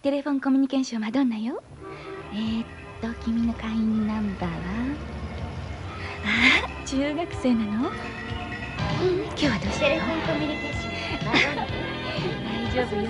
テレフォンコミュニケーションマドンナよ。君の会員ナンバーは？あ、中学生なの？今日はどうしたの？ テレフォンコミュニケーションマドンナ。 大丈夫よ。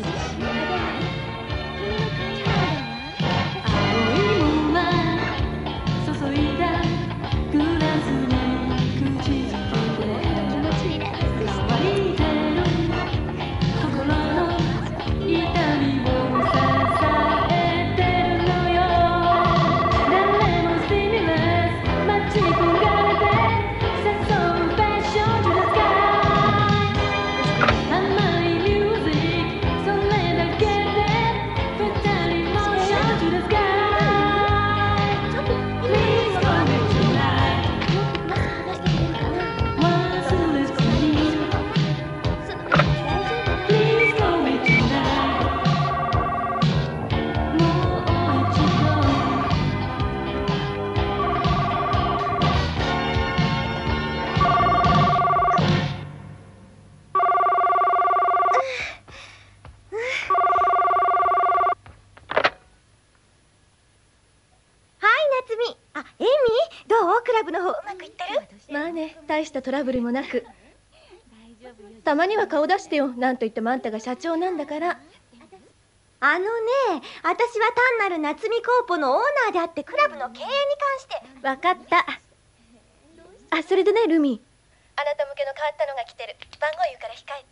大したトラブルもなく。たまには顔出してよ。なんといってもあんたが社長なんだから。 私は単なる夏美コーポのオーナーであってクラブの経営に関して。 分かった。あ、それでね、ルミ。あなた向けの変わったのが来てる。番号言うから控え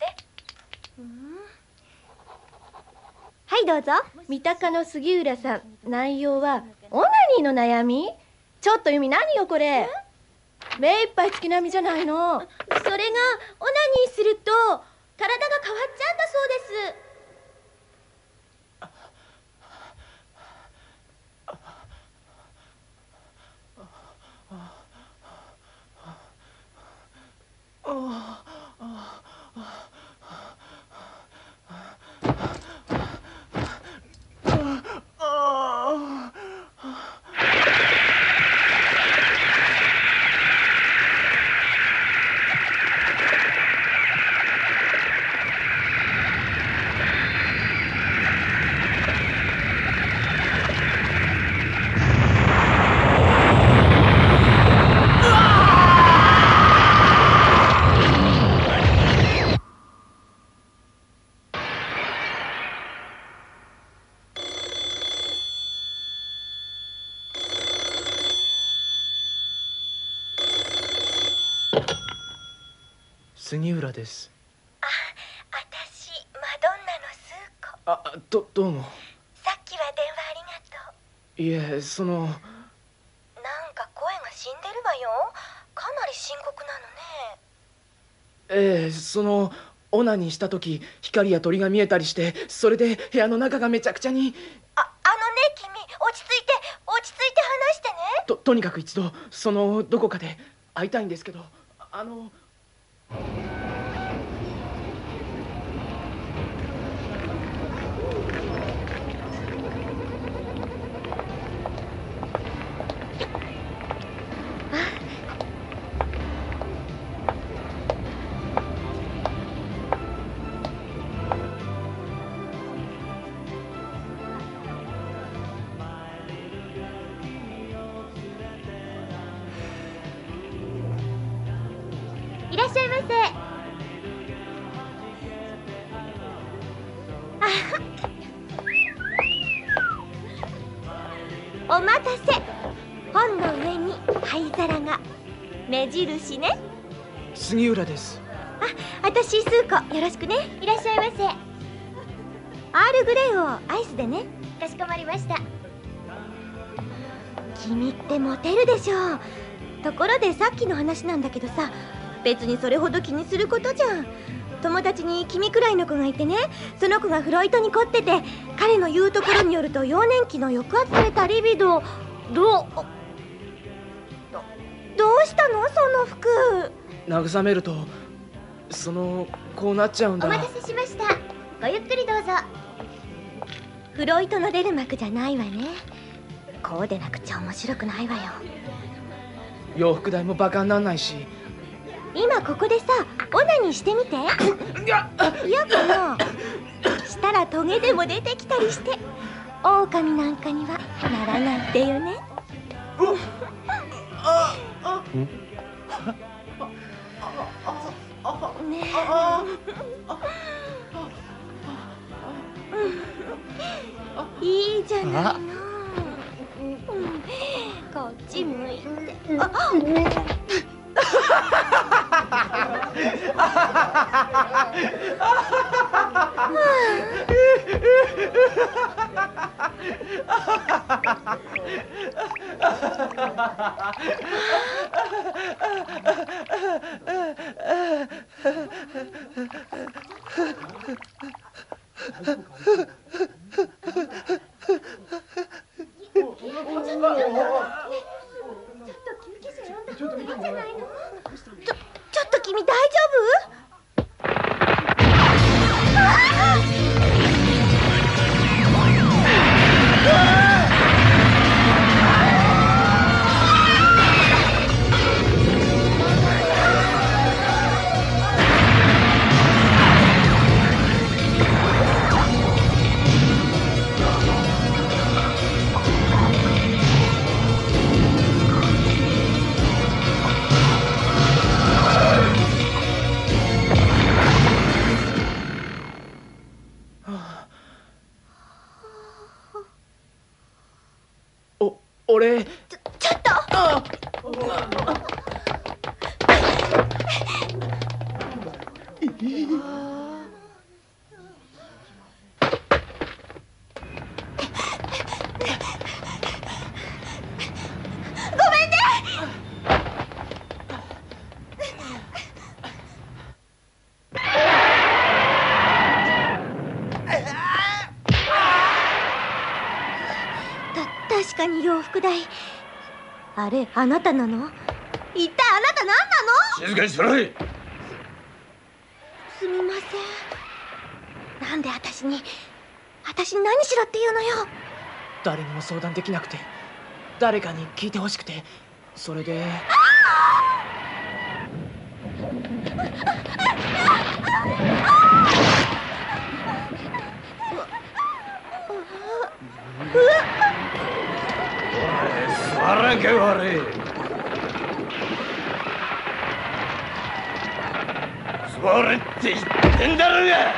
て。 はいどうぞ。 三鷹の杉浦さん。内容はオナニーの悩み。ちょっとユミ、何よこれ。目いっぱい月並みじゃないの。それがオナニーすると体が変わっちゃうんだそうです。 杉浦です。 私マドンナのスー子。どうも。 さっきは電話ありがとう。 いえ、なんか声が死んでるわよ。かなり深刻なえのね。 オナニーした時光や鳥が見えたりして、それで部屋の中がめちゃくちゃに。 君、落ち着いて話してね。 とにかく一度どこかで会いたいんですけど。 いらっしゃいませ。お待たせ。本の上に灰皿が。目印ね。 杉浦です。 私スー子、よろしくね。いらっしゃいませ。アールグレイをアイスでね。かしこまりました。君ってモテるでしょ。ところでさっきの話なんだけどさ、別にそれほど気にすることじゃん。友達に君くらいの子がいてね、その子がフロイトに凝ってて、彼の言うところによると幼年期の抑圧されたリビドー。どうしたのその服。 慰めるとこうなっちゃうんだ。 お待たせしました。ごゆっくりどうぞ。フロイトの出る幕じゃないわね。こうでなくちゃ面白くないわよ。 洋服代もバカになんないし。 今ここでさ、オナニーしてみて。嫌かな。したらトゲでも出てきたりして。 狼なんかにはならないっていうね。ねえ、いいじゃないの。こっち向いて。ちょっと君大丈夫？ 俺。 ちょっと。ごめんね。確かに洋服代。あれ、あなたなの？一体あなた何なの？ 静かにしろい。 すみません。なんで私に何しろって言うのよ。 誰にも相談できなくて、誰かに聞いてほしくて、それで。 座らんけ悪い。座れって言ってんだろうが。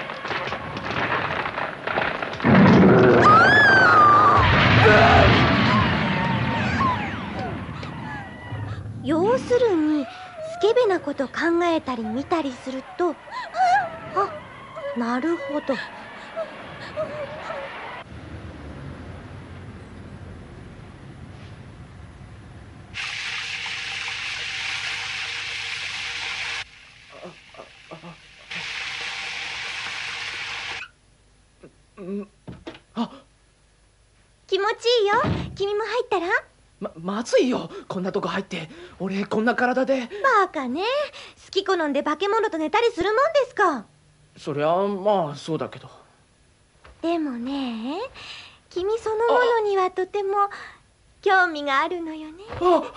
要するにスケベなこと考えたり見たりすると、なるほど。気持ちいいよ。君も入ったら？ まずいよ、こんなとこ入って。俺こんな体で。 バカね。好き好んで化け物と寝たりするもんですか。 そりゃまあそうだけど。 でもね、君そのものにはとても興味があるのよね。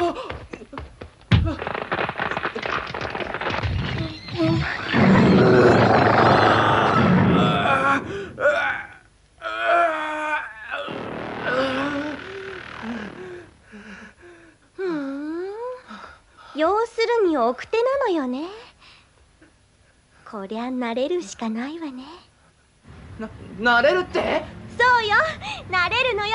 要するに奥手なのよね。こりゃ慣れるしかないわね。 なれるって？ そうよ、慣れるのよ。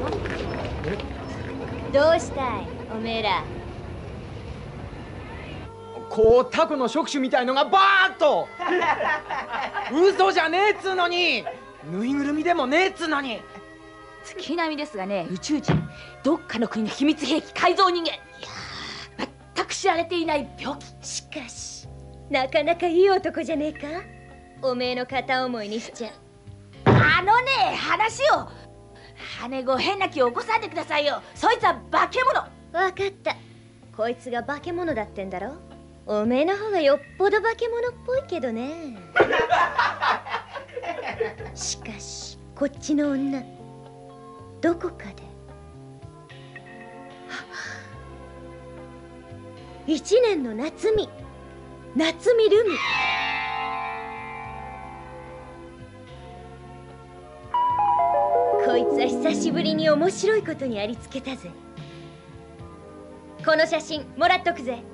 どうしたいおめえら。 こうタコの触手みたいのがバーッと嘘じゃねえっつうのに、ぬいぐるみでもねえっつうのに。 月並みですがね、宇宙人、どっかの国の秘密兵器改造人間、いやー、全く知られていない病気。 しかしなかなかいい男じゃねえか。おめえの片思いにしちゃ。 話を羽子変な気を起こさんでくださいよ。そいつは化け物。 わかった、こいつが化け物だってんだろ。おめえの方がよっぽど化け物っぽいけどね。しかしこっちの女、どこかで一年の夏美、夏美ルミ。こいつは久しぶりに面白いことにありつけたぜ。この写真もらっとくぜ。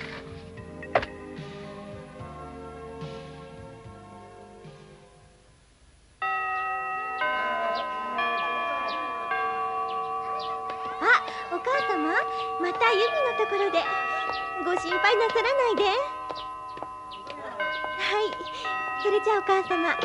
お母様、またユミのところで。ご心配なさらないで。はい、それじゃあお母様。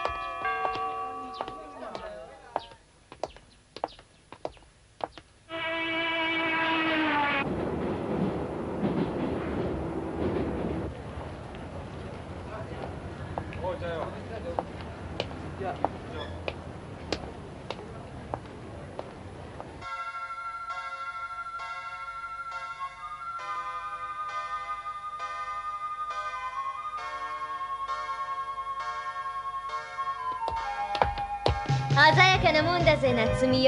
鮮やかなもんだぜ、夏美よ。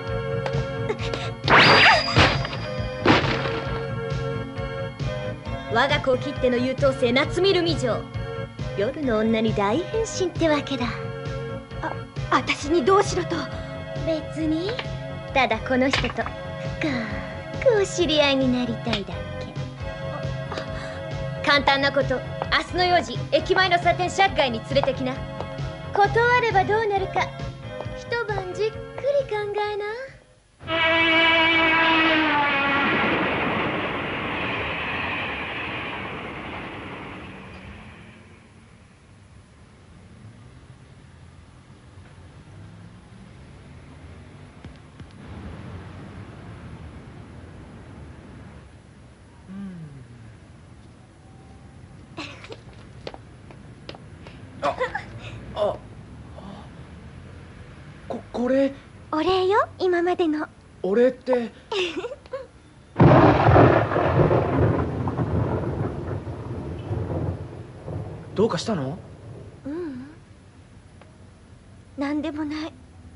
我が子を切っての優等生、夏美ルミ嬢。夜の女に大変身ってわけだ。私にどうしろと。別に、ただこの人と深くお知り合いになりたいだけ。簡単なこと、明日の4時駅前のサテンシャッガイに連れてきな。断ればどうなるか、一晩じっくり考えな。 これお礼よ、今までの。 お礼ってどうかしたの？ ううん、なんでもない。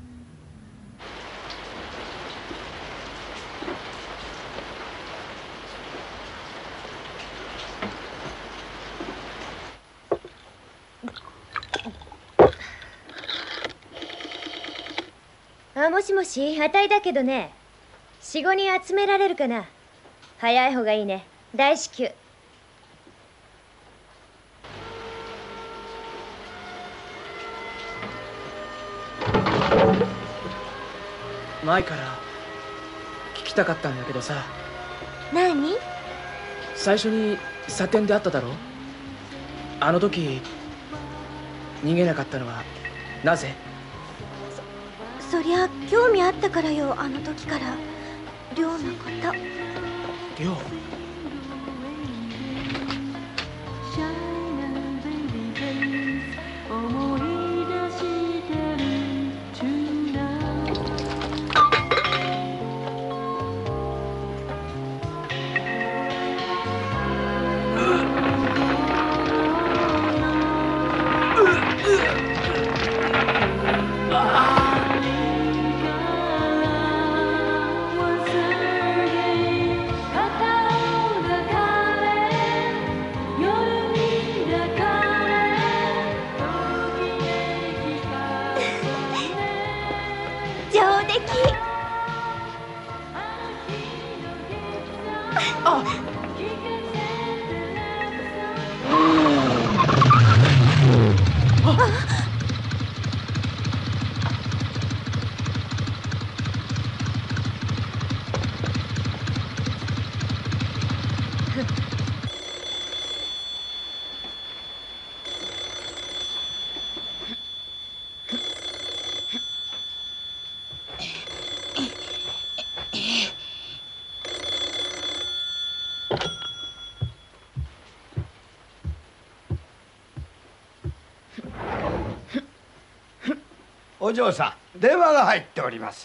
もしもし、あたいだけどね、4、5人集められるかな。早い方がいいね、大至急。 前から聞きたかったんだけどさ。 何？ 最初にサテンで会っただろ。あの時逃げなかったのはなぜ？ そりゃ興味あったからよ、あの時から。亮のこと。 亮？ お嬢さん、電話が入っております。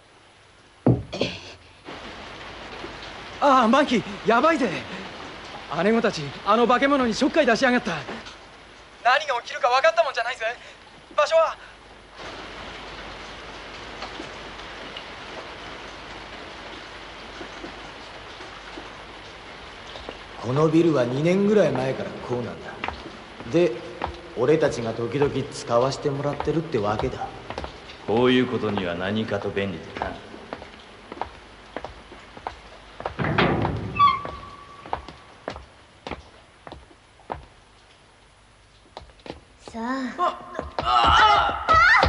ああ、マンキー、やばいぜ。姉子たち、あの化け物にちょっかい出しやがった。何が起きるか分かったもんじゃないぜ。場所は？ このビルは2年ぐらい前からこうなんだ。で、俺たちが時々使わせてもらってるってわけだ。 こういうことには何かと便利だな。 さあ。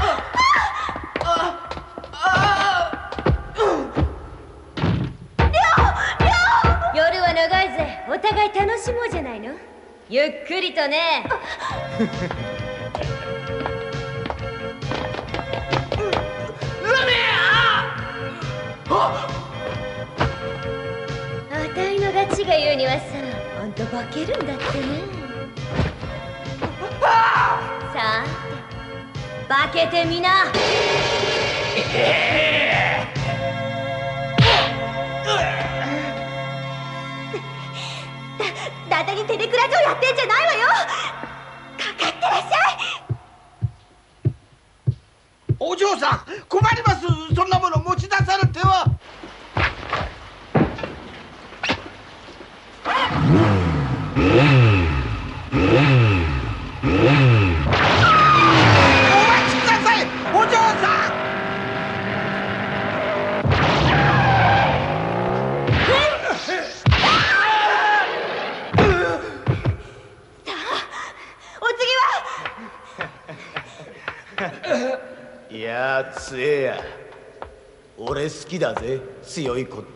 夜は長いぜ。お互い楽しもうじゃないの。ゆっくりとね。あたいのガチが言うにはさ、あんた化けるんだってね。さあ、化けてみな。だだにテレクラ嬢やってんじゃないわよ。かかってらっしゃい。 お嬢さん、困ります。そんなもの持ち出されては。お待ちください、お嬢さん。 いやー、強えや。俺好きだぜ、強い子って。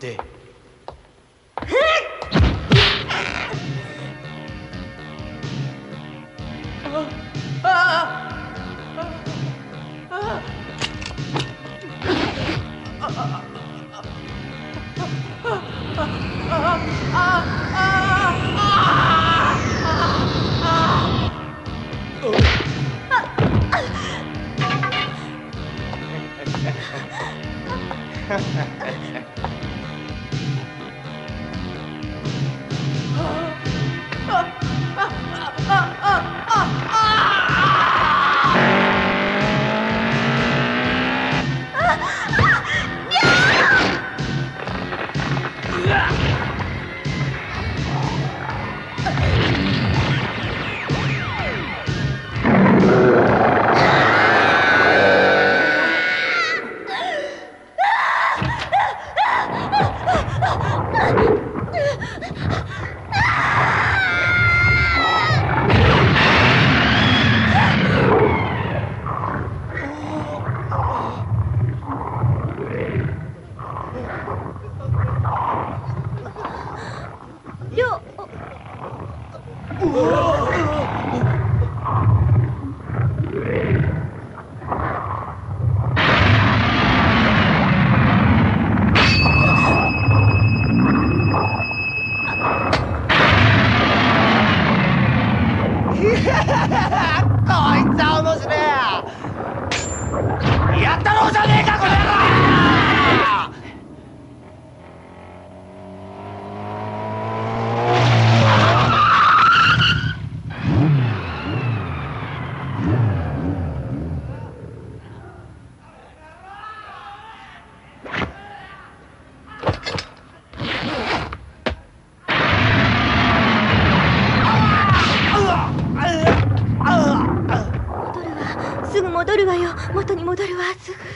戻るわよ。元に戻るわ、すぐ。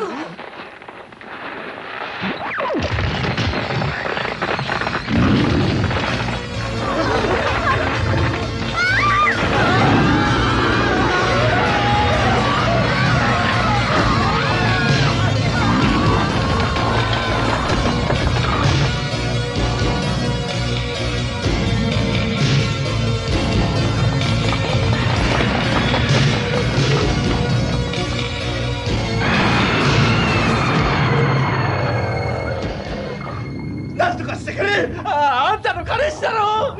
なんとかしてくれ。あんたの彼氏だろ。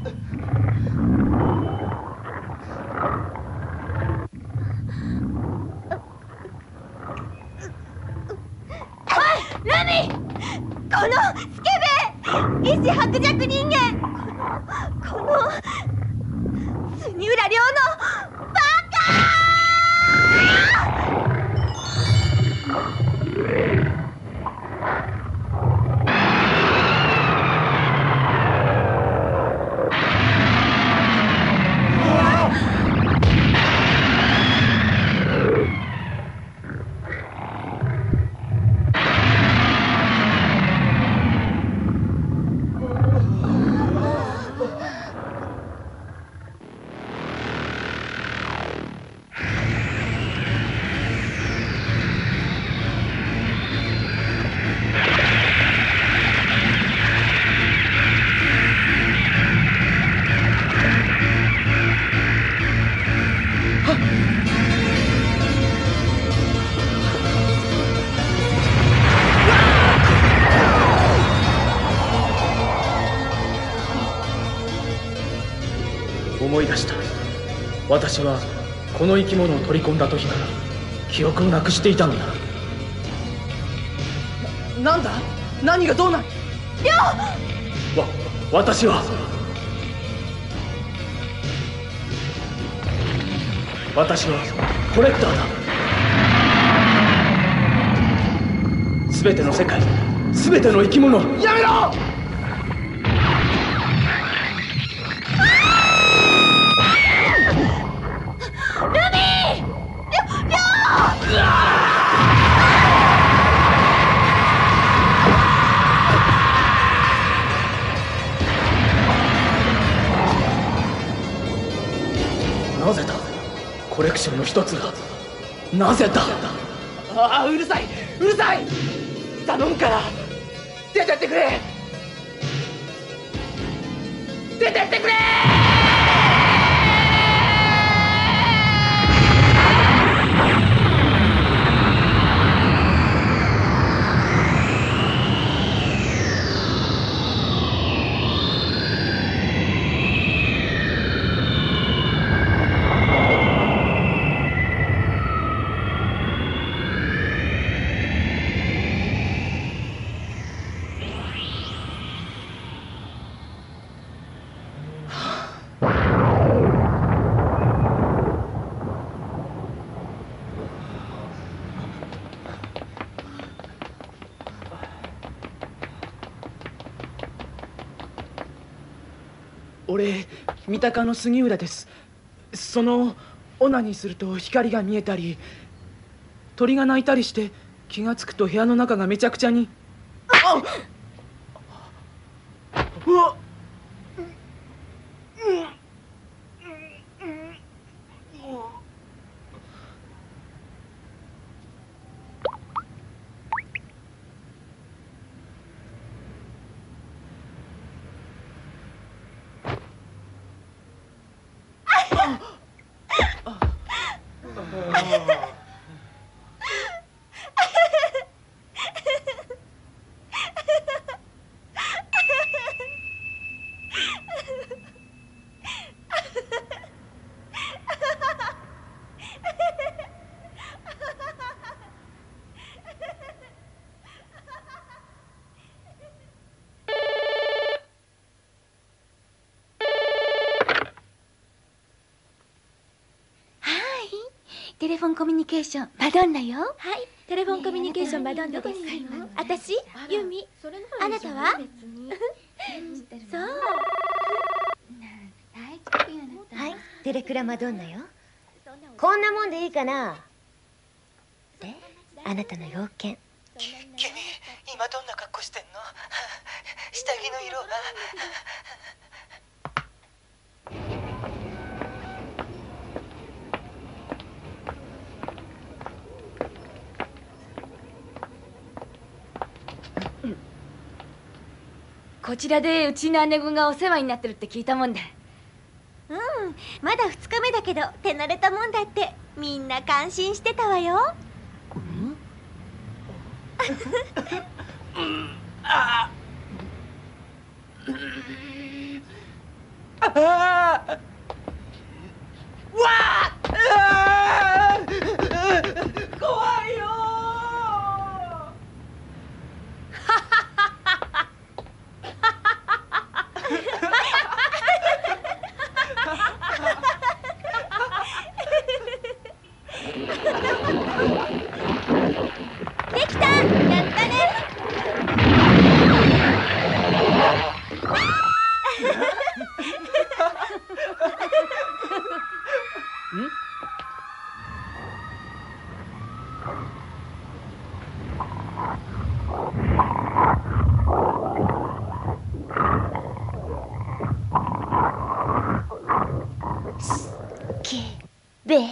このスケベ意志薄弱人間、この杉浦亮のバ思い出した。私はこの生き物を取り込んだ時から記憶をなくしていたんだ。 なんだ？何がどうな？ 私はコレクターだ。全ての世界、全ての生き物。 やめろ。 なぜだ？コレクションの一つがなぜだ？ ああ、うるさい、うるさい。頼むから出てってくれ。出てってくれ。俺、三鷹の杉浦です。そのオナニーすると光が見えたり鳥が鳴いたりして気がつくと部屋の中がめちゃくちゃに。あっ、うわっ、 テレフォンコミュニケーションマドンナよ。 はい、テレフォンコミュニケーションマドンナです。私、ユミ。あなたは？そう。 はい、テレクラマドンナよ。こんなもんでいいかな。 あなたの要件。 君今どんな格好してんの？下着の色は？ こちらでうちの姉子がお世話になってるって聞いたもんで。 まだ2日目だけど手慣れたもんだってみんな感心してたわよ。 怖いよできた、やったね。べー。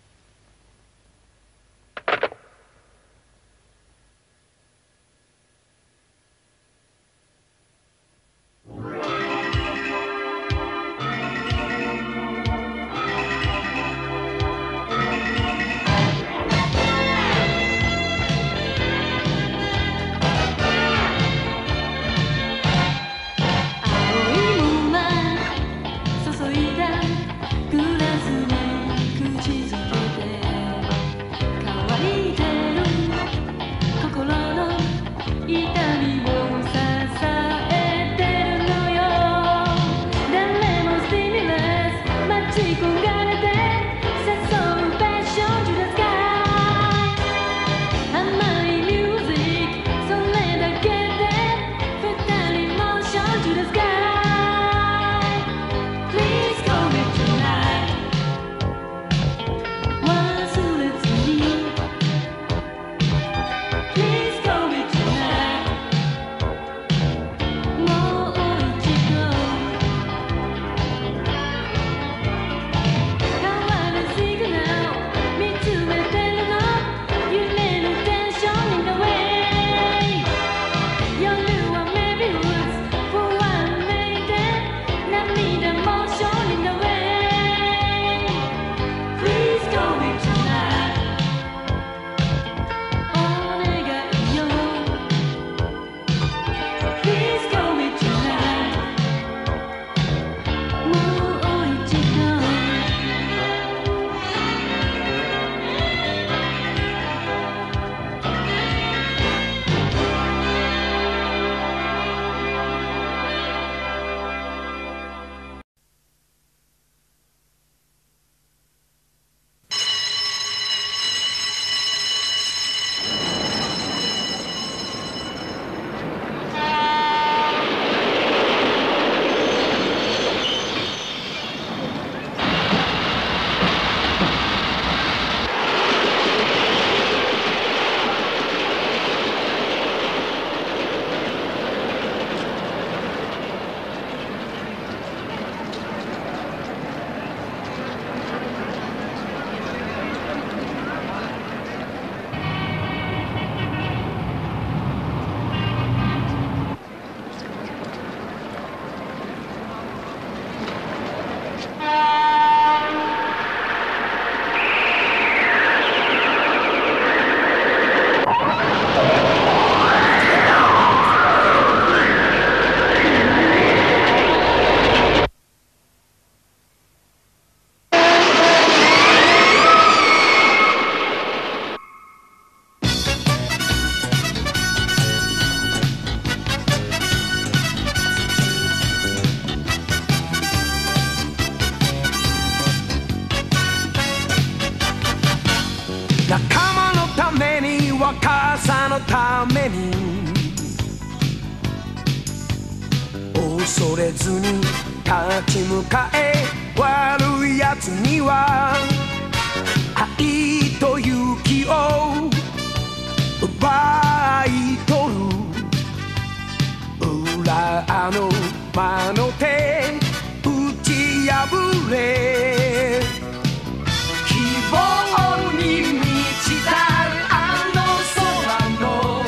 母さんのために恐れずに立ち向かえ、悪いやつには愛と勇気を魔の手打ち破れ希望に満ちたあの空の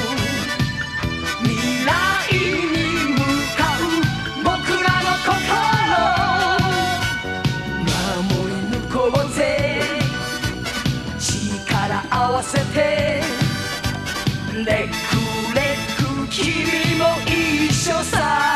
未来に向かう僕らの心守り抜こうぜ力合わせてレクレク君も一緒さ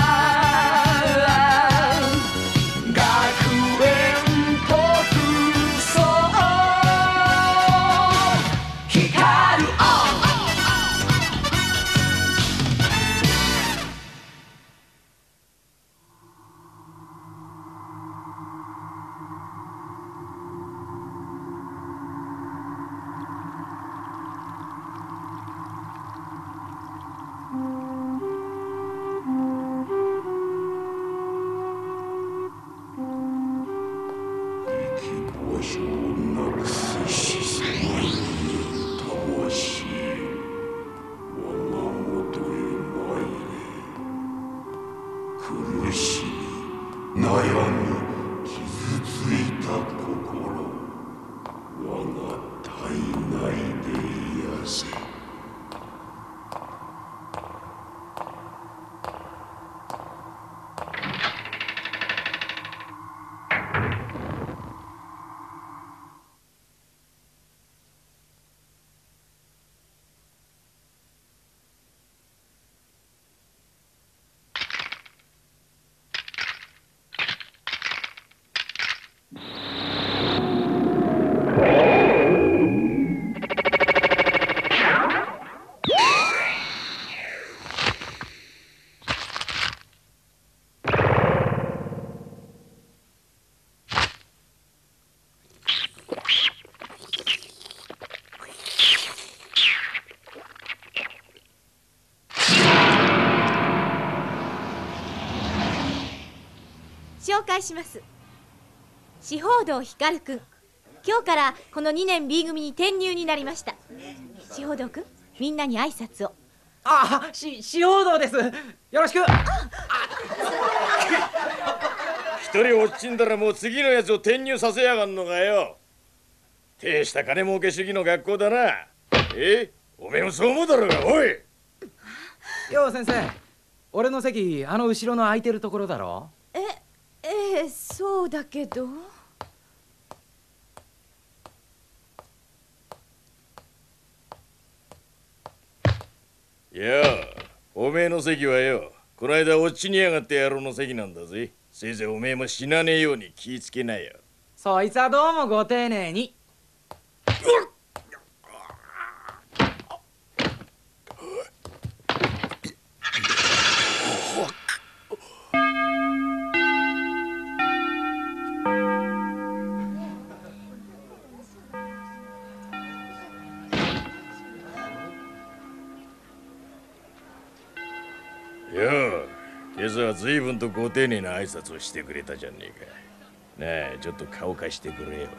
紹介します。四方堂光くん、今日からこの2年 B 組に転入になりました。四方堂くん、みんなに挨拶を。 四方堂です。よろしく。 一人落ちんだらもう次のやつを転入させやがんのかよ。大した金儲け主義の学校だな。おめえもそう思うだろうが。おいよう先生、俺の席あの後ろの空いてるところだろ。 そうだけど。 いやおめえの席はよ、この間落ちにやがって野郎の席なんだぜ。せいぜいおめえも死なねえように気ぃつけなよ。 そいつはどうもご丁寧に。 今朝は随分とご丁寧な挨拶をしてくれたじゃねえか。なあ、ちょっと顔貸してくれよ。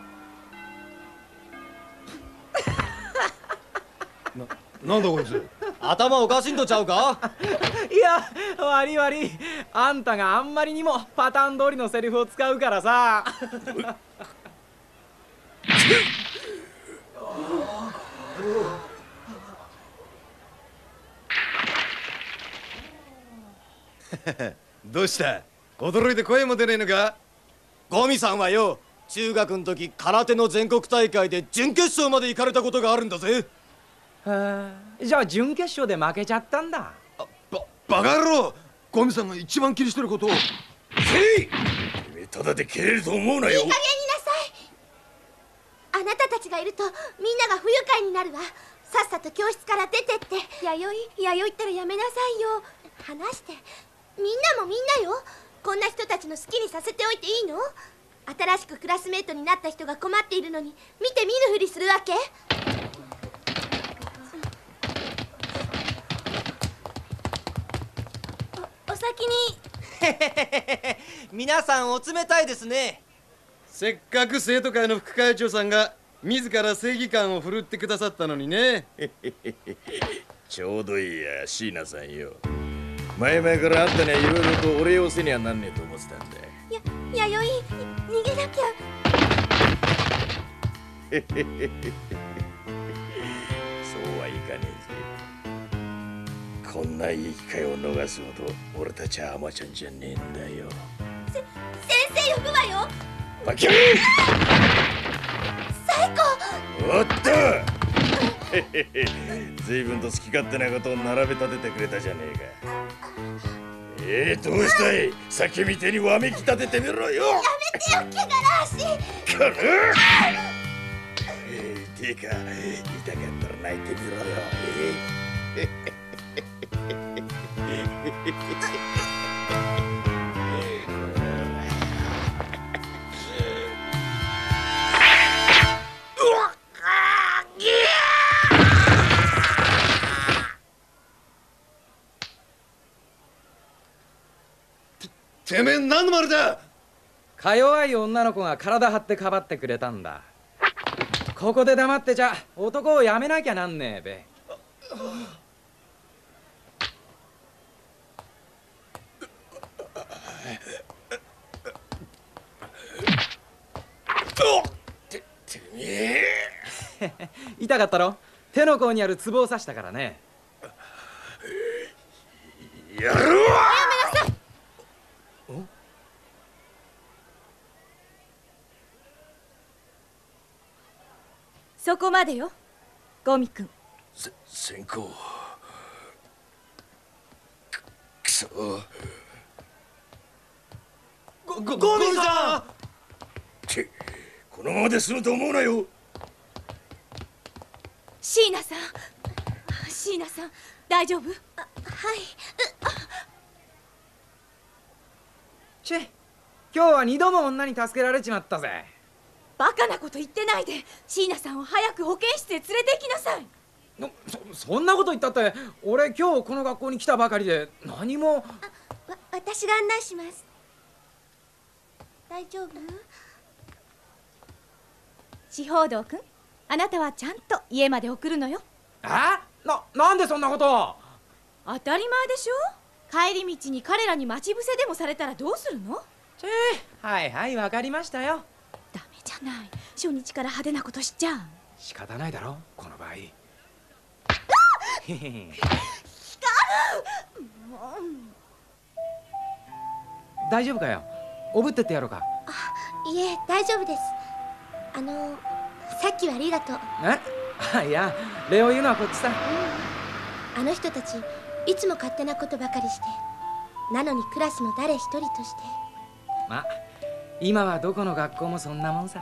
なんだこいつ、頭おかしいんとちゃうか。 いや、悪い悪い、あんたがあんまりにもパターン通りのセリフを使うからさ。 どうした、驚いて声も出ねえのか。ゴミさんはよ、中学の時空手の全国大会で準決勝まで行かれたことがあるんだぜ。 じゃあ準決勝で負けちゃったんだ。 バカ野郎、ゴミさんが一番気にしてることを。 せい、てめえただで蹴れると思うなよ。 いい加減になさい。あなたたちがいるとみんなが不愉快になるわ。さっさと教室から出てって。弥生ったらやめなさいよ。話して。みんなもみんなよ。こんな人たちの好きにさせておいていいの？新しくクラスメートになった人が困っているのに見て見ぬふりするわけ？お先に。 皆さんお冷たいですね。せっかく生徒会の副会長さんが自ら正義感を振るってくださったのにね。 ちょうどいいや、椎名さんよ。 前々からあんたにはいろいろとお礼をせにはなんねえと思ってたんだ。 弥生、逃げなきゃ。 そうはいかねえぜ。こんないい機会を逃すほど俺たちは甘ちゃんじゃねえんだよ。 先生呼ぶわよ。 バキュン。 最高。 おっと随分と好き勝手なことを並べ立ててくれたじゃねえか。どうしたい。酒みてにわめき立ててみろよ。 やめてよ、汚らしい。 かてか痛かったら泣いてみろよ。 てめえ何の丸だ。 か弱い女の子が体張ってかばってくれたんだ。ここで黙ってちゃ男をやめなきゃなんねえべ。 てめえ痛かったろ。手の甲にあるツボを刺したからね。 やるわ。 そこまでよ、ゴミくん。 先行。くそ。 ゴミさん。 ってこのままで済むと思うなよ。 椎名さん、椎名さん、大丈夫？はい。 チェ、今日は2度も女に助けられちまったぜ。 バカなこと言ってないで、椎名さんを早く保健室へ連れて行きなさい。 そんなこと言ったって、俺今日この学校に来たばかりで何も。 私が案内します。大丈夫？司法道くん、あなたはちゃんと家まで送るのよ。 なんでそんなこと。 当たり前でしょ。帰り道に彼らに待ち伏せでもされたらどうするの？ はいはい、わかりましたよ。 ダメじゃない、初日から派手なことしちゃう。 仕方ないだろこの場合。 光る。 大丈夫かよ。おぶってってやろうか。 いえ、大丈夫です。さっきはありがとう。 いや、礼を言うのはこっちさ。 あの人たちいつも勝手なことばかりして、なのにクラスの誰一人として。 ま、今はどこの学校もそんなもんさ。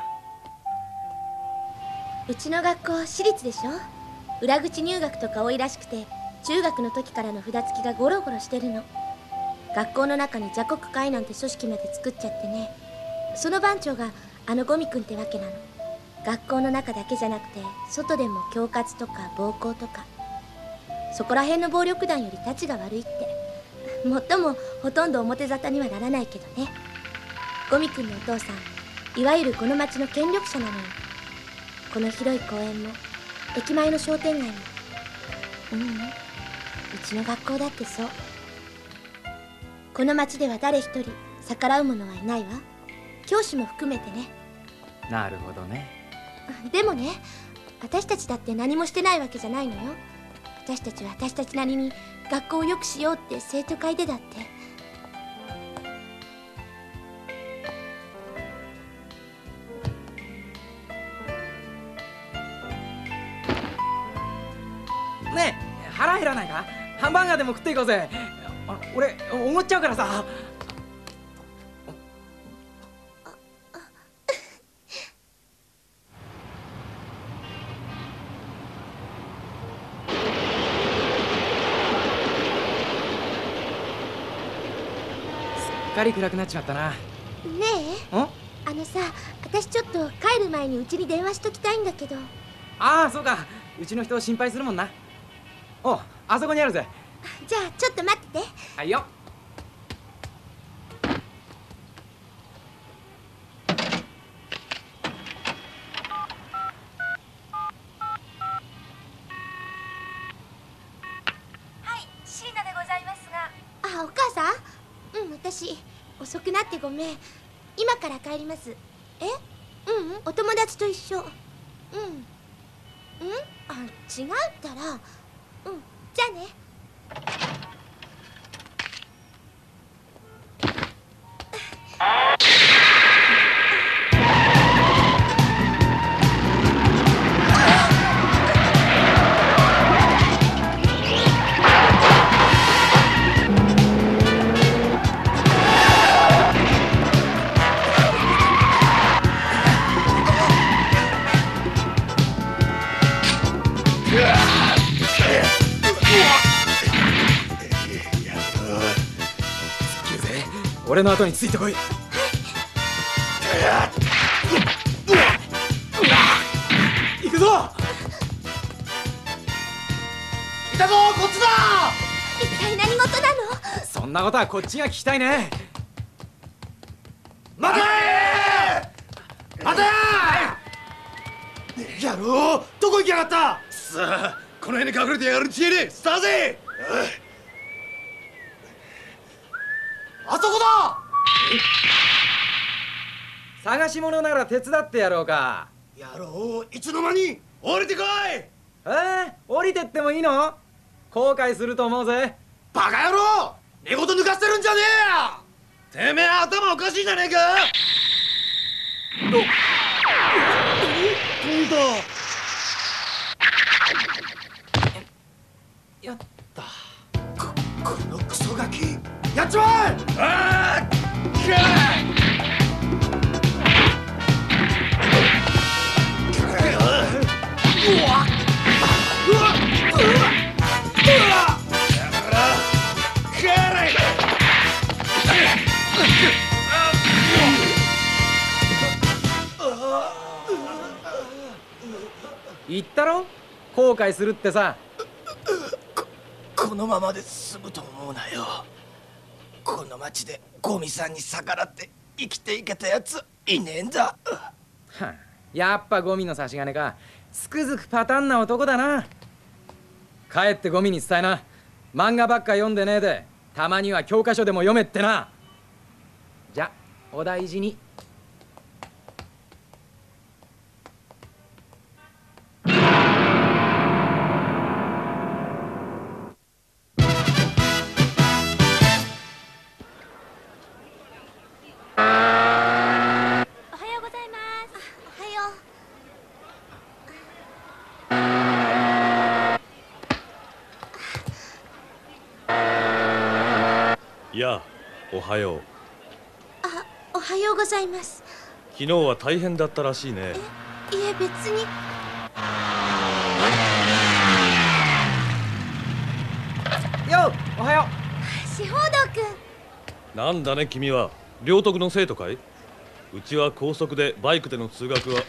うちの学校私立でしょ。裏口入学とか多いらしくて、中学の時からの札付きがゴロゴロしてるの。学校の中に邪国会なんて組織まで作っちゃってね。その番長があのゴミくんってわけなの。学校の中だけじゃなくて外でも恐喝とか暴行とか、そこら辺の暴力団よりたちが悪いって。もっともほとんど表沙汰にはならないけどね。ゴミくんのお父さん、いわゆるこの町の権力者なのよ。この広い公園も駅前の商店街も。うちの学校だってそう。この町では誰一人逆らう者はいないわ。教師も含めてね。 なるほどね。 でもね、私たちだって何もしてないわけじゃないのよ。私たちは私たちなりに学校を良くしようって生徒会でだって。 ねえ、腹減らないか。ハンバーガーでも食っていこうぜ。俺おごっちゃうからさ。すっかり暗くなっちまったな。 ねえ、さ、私ちょっと帰る前にうちに電話しときたいんだけど。 ああ、そうか。うちの人を心配するもんな。お、あそこにあるぜ。 じゃあちょっと待ってて。 はいよ。 はい、椎名でございますが。 私遅くなってごめん。今から帰ります。お友達と一緒。あ、違うったら。じゃあね。 俺の後についてこい。行くぞ。 いたぞ、こっちだ。 一体何事なの？ そんなことはこっちが聞きたいね。 待てー！待てー！野郎、どこ行きやがった。さあ、この辺に隠れてやがる知恵でスターぜ。あそこだ。 探し物なら手伝ってやろうか。 野郎、いつの間に。降りてこい。 降りてってもいいの？後悔すると思うぜ。 バカ野郎、寝言抜かしてるんじゃねえや。てめえ頭おかしいじゃねえか。どうだ。 やった。 このクソガキ、やっちまえ。ああ、 言ったろ、後悔するってさ。 このままで済むと思うなよ。この町でゴミさんに逆らって生きていけたやついねえんだ。 やっぱゴミの差し金か。つくづくパターンな男だな。帰ってゴミに伝えな。漫画ばっか読んでねえで、たまには教科書でも読めってな。じゃ、お大事に。 やあ、おはよう。 おはようございます。 昨日は大変だったらしいね。 いえ、別に。 よう、おはよう。志報道君。 なんだね、君は領徳の生徒かい？うちは高速でバイクでの通学は。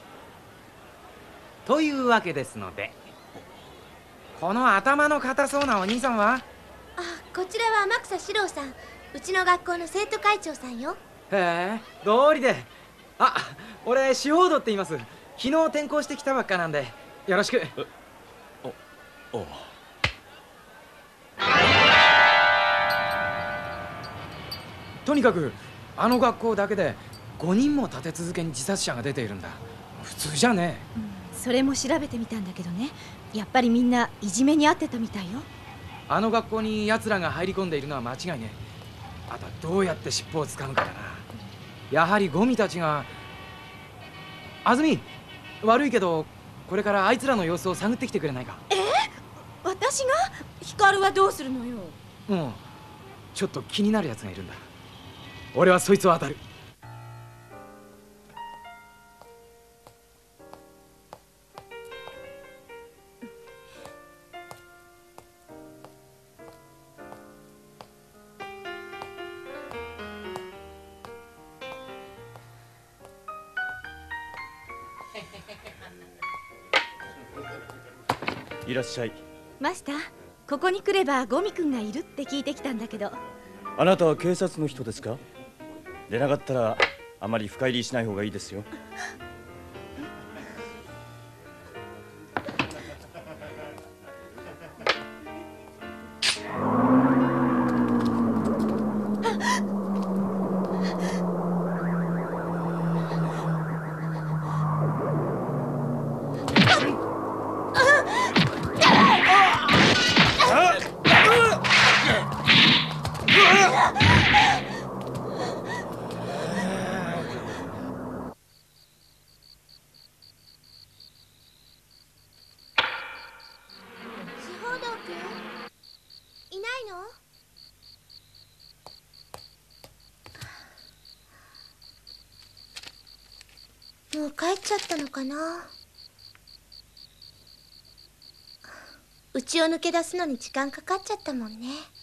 というわけですので、この頭の固そうなお兄さんは？ こちらは天草四郎さん。うちの学校の生徒会長さんよ。 へえ、道理で。俺志報道って言います。昨日転校してきたばっかなんでよろしく。とにかくあの学校だけで5人も立て続けに自殺者が出ているんだ。普通じゃねえ。 それも調べてみたんだけどね、やっぱりみんないじめに遭ってたみたいよ。 あの学校に奴らが入り込んでいるのは間違いねえ。あとはどうやって尻尾をつかむかだな。やはりゴミたちが。あずみ、悪いけどこれからあいつらの様子を探ってきてくれないか。 私が？光はどうするのよ。 ちょっと気になるやつがいるんだ。俺はそいつを当たる。 いらっしゃい。 マスター、ここに来ればゴミくんがいるって聞いてきたんだけど。 あなたは警察の人ですか？でなかったらあまり深入りしない方がいいですよ。 の？もう帰っちゃったのかな。家を抜け出すのに時間かかっちゃったもんね。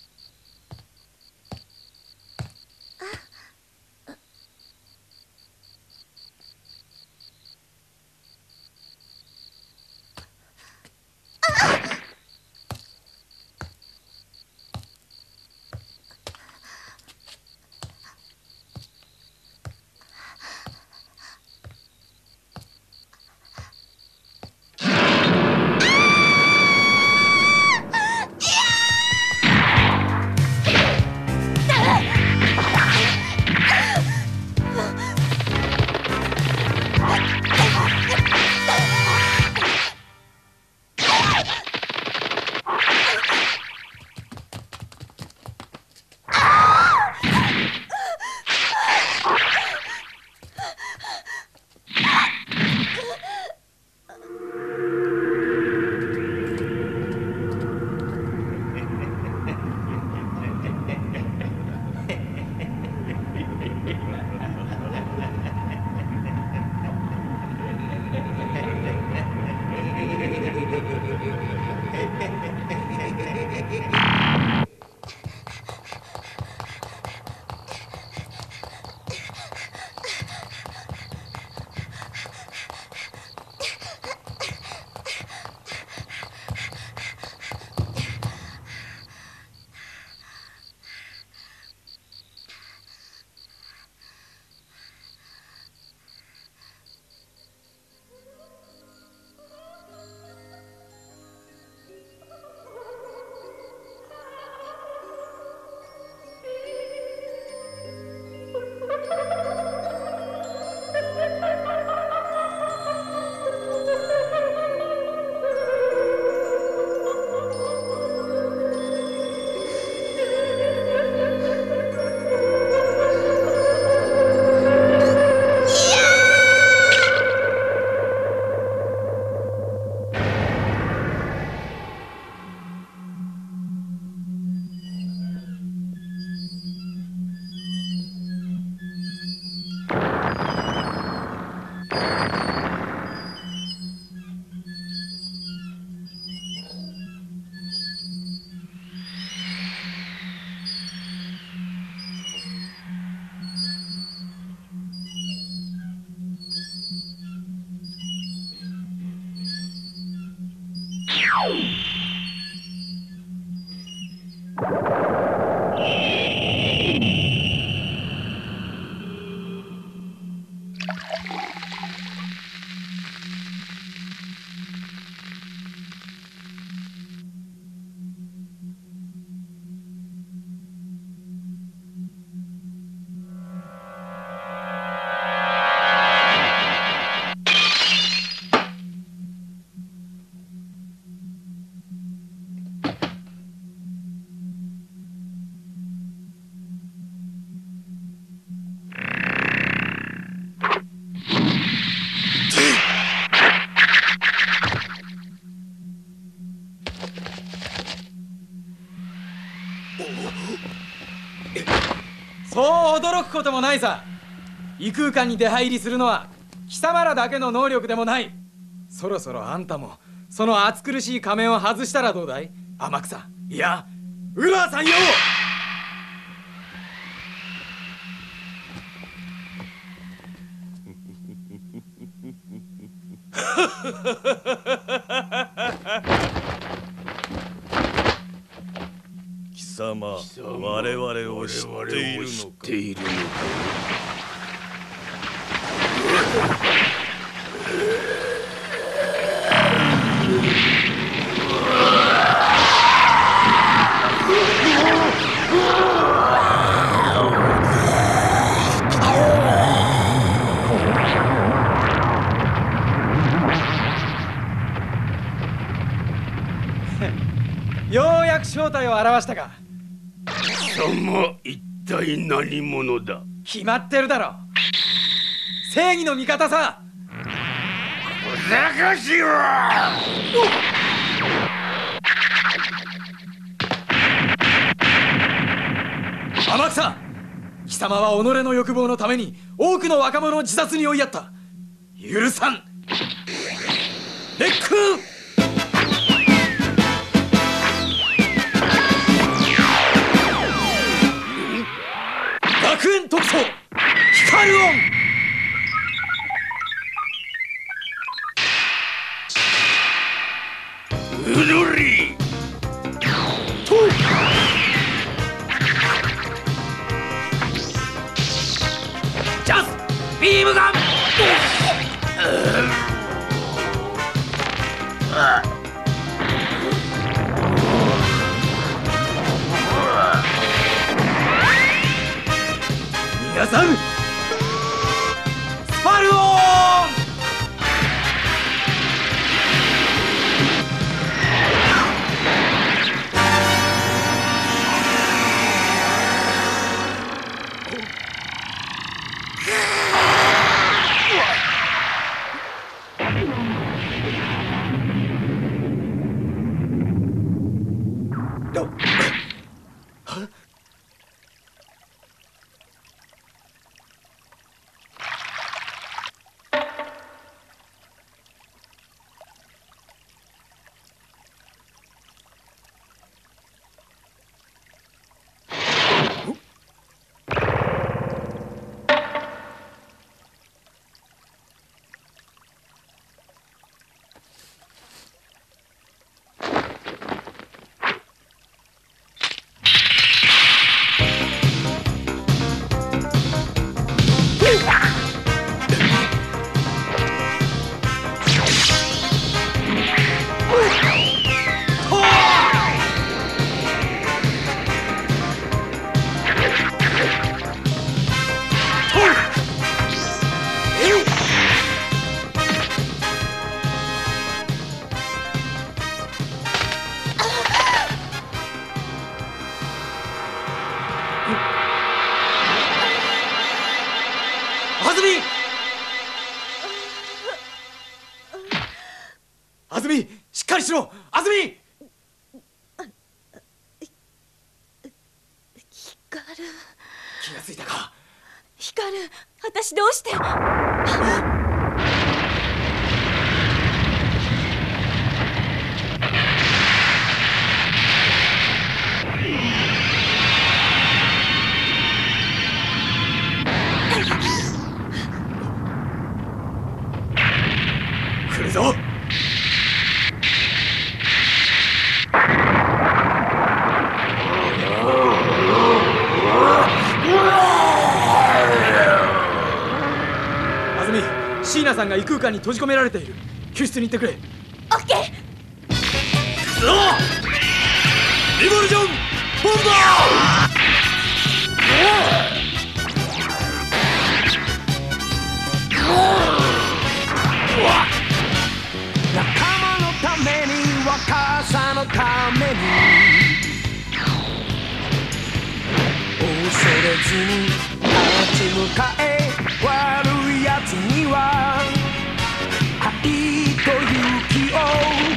そう驚くこともないさ。異空間に出入りするのは貴様らだけの能力でもない。そろそろあんたもその暑苦しい仮面を外したらどうだい、天草。いや、浦さんよ。 貴様、我々を知っているのか。 ようやく正体を現したか。 貴様、一体何者だ。 決まってるだろ。正義の味方さ。 小賢しは天草、貴様は己の欲望のために多くの若者を自殺に追いやった。許さん。レック学園特捜光るオン。 うるりとジャスビームガン。逃がさぬ。スパルオン。安住、しっかりしろ。安住。 光る。 気がついたか。 光る、私どうして。 来るぞ。安住、椎名さんが異空間に閉じ込められている。救出に行ってくれ。 オッケー。 ぞリボルジョンボンバー。 仲間のために若さのために恐れずに立ち向かえ。悪いやつには愛と勇気を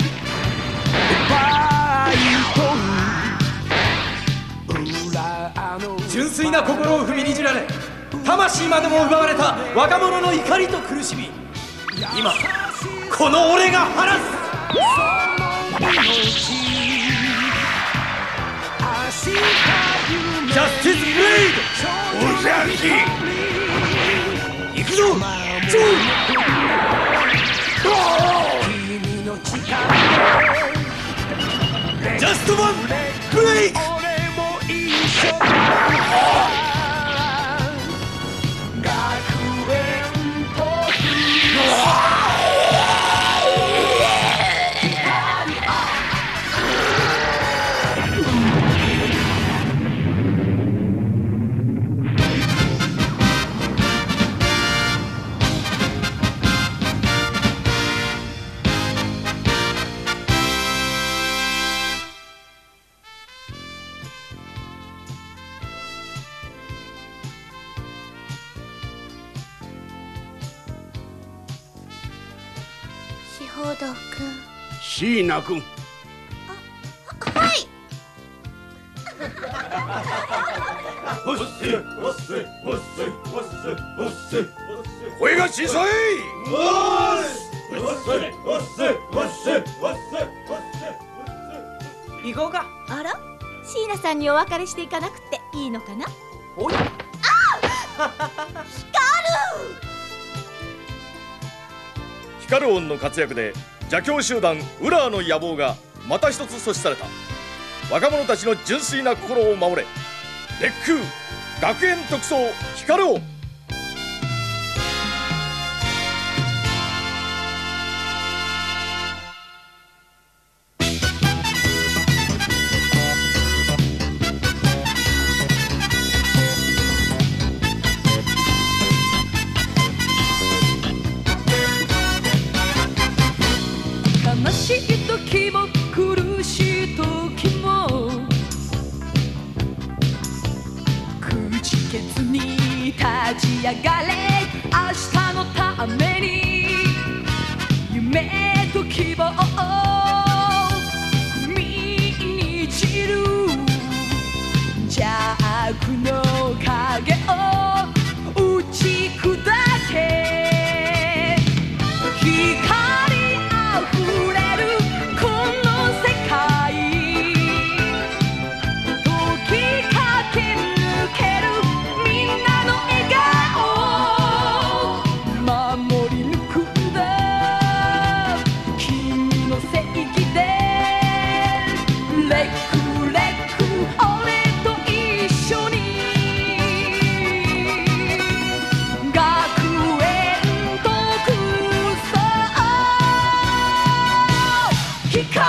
奪い取る。 純粋な心を踏みにじられ、魂までも奪われた若者の怒りと苦しみ、今この俺が晴らす。ジャスティスブレイド。おじゃんし行くぞジョー。ジャストワンブレイク。 志保堂くん。 椎名くん。 はい。 声が小さい。 行こうか。 あら、椎名さんにお別れしていかなくていいのかな。 おい、 光る音の活躍で邪教集団ウラーの野望がまた一つ阻止された。若者たちの純粋な心を守れ。烈空学園特捜光る音。 悲しい時も苦しい時もくじけずに立ち上がれ。明日のために夢と希望を踏みにじる。邪悪の影を打ち砕け。光あふれるこの世界。解きかけ抜けるみんなの笑顔。守り抜くんだ君の正義で。レクレク俺と一緒に学園特捜光る。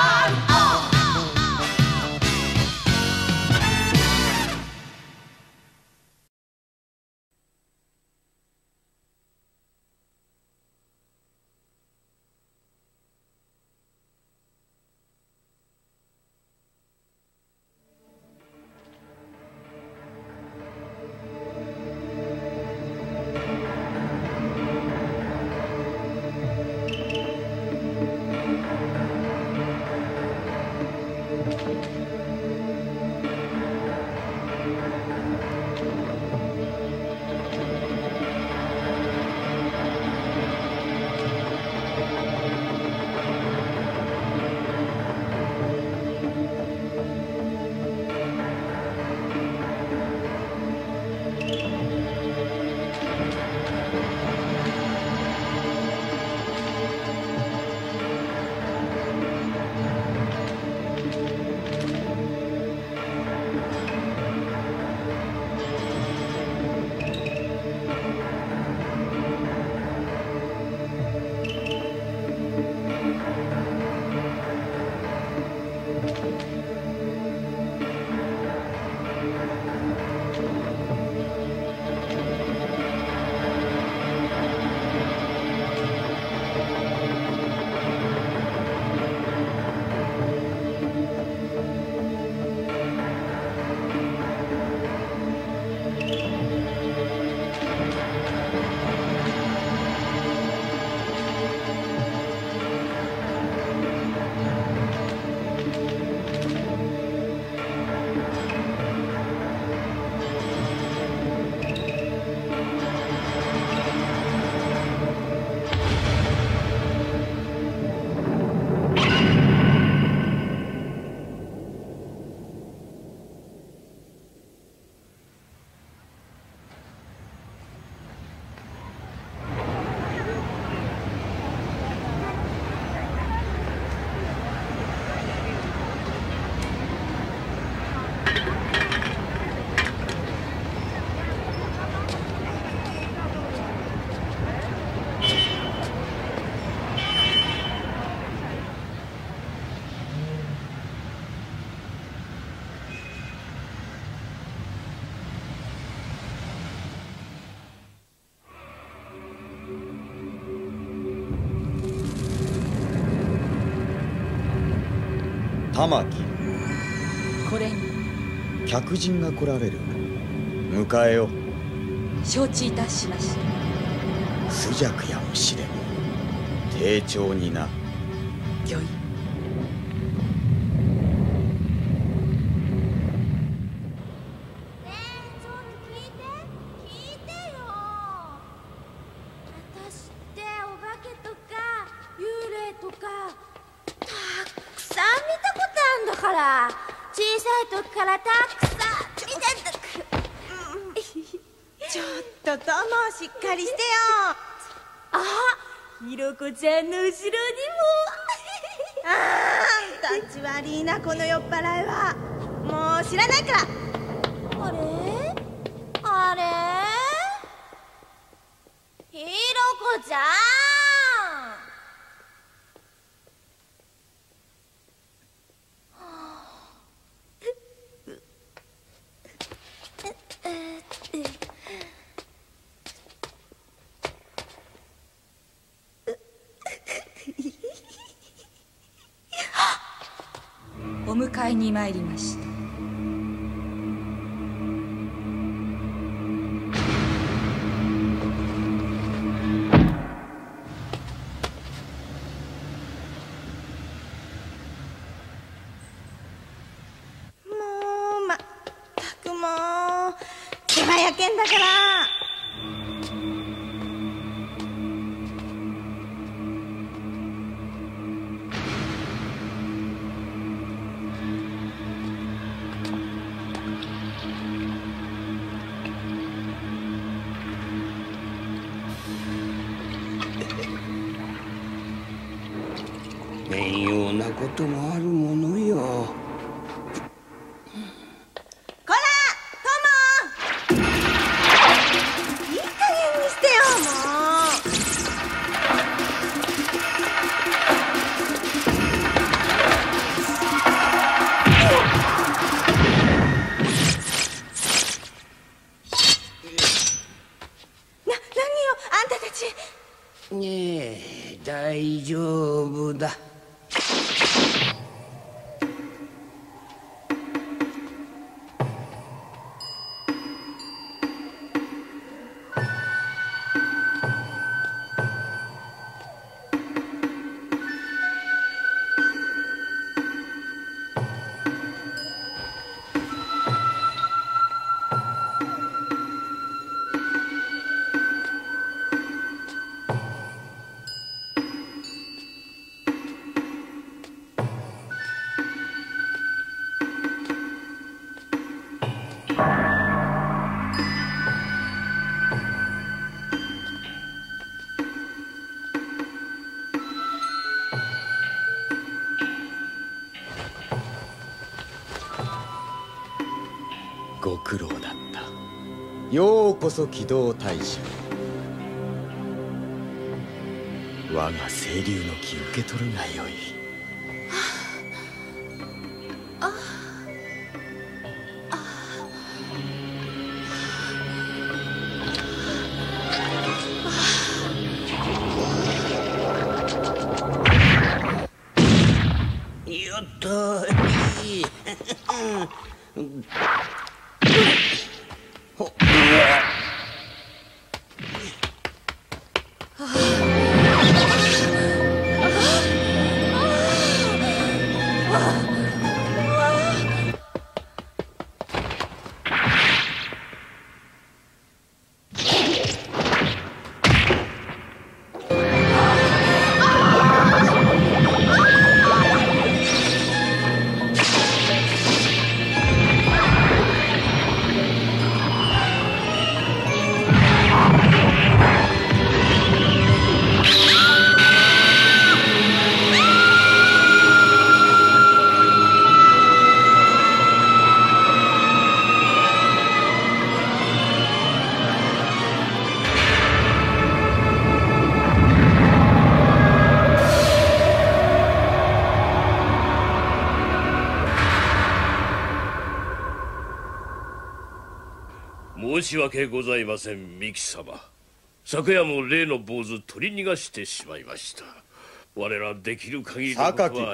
玉木、 これに客人が来られる。迎えよ。 承知いたしました。 朱雀やもしれん。丁重にな。 御意。 さい時からたくさん見てた。 ちょっとトモしっかりしてよ。 あ、ひろこちゃんの後ろにもあんたち悪いな、この酔っ払いは。もう知らないから。 あれあれ、ひろこちゃん。 お迎えに参りました。 もうまったくもう手早けんだから。 面ようなこともあるものよ。 こらトモ、いい加減にしてよ、も何よあんたたち。 ねえ、大丈夫だ。 ご苦労だった。ようこそ機動大社。我が清流の木受け取るがよい。 よっといい。 申し訳ございません、三木様。昨夜も例の坊主取り逃がしてしまいました。我らできる限りのことは。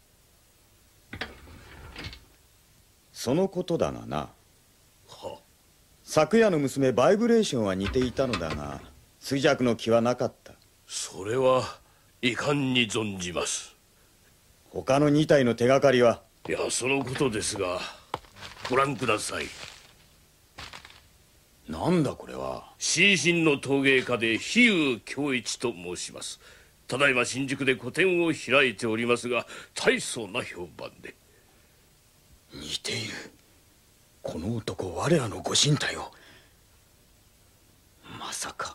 そのことだがな。昨夜の娘バイブレーションは似ていたのだが衰弱の気はなかった。 それは遺憾に存じます。 他の2体の手がかりは？ いや、そのことですが、ご覧ください。 なんだこれは。 新進の陶芸家で飛勇恭一と申します。ただいま新宿で個展を開いておりますが、大層な評判で。 似ている。この男、我らのご神体を。まさか。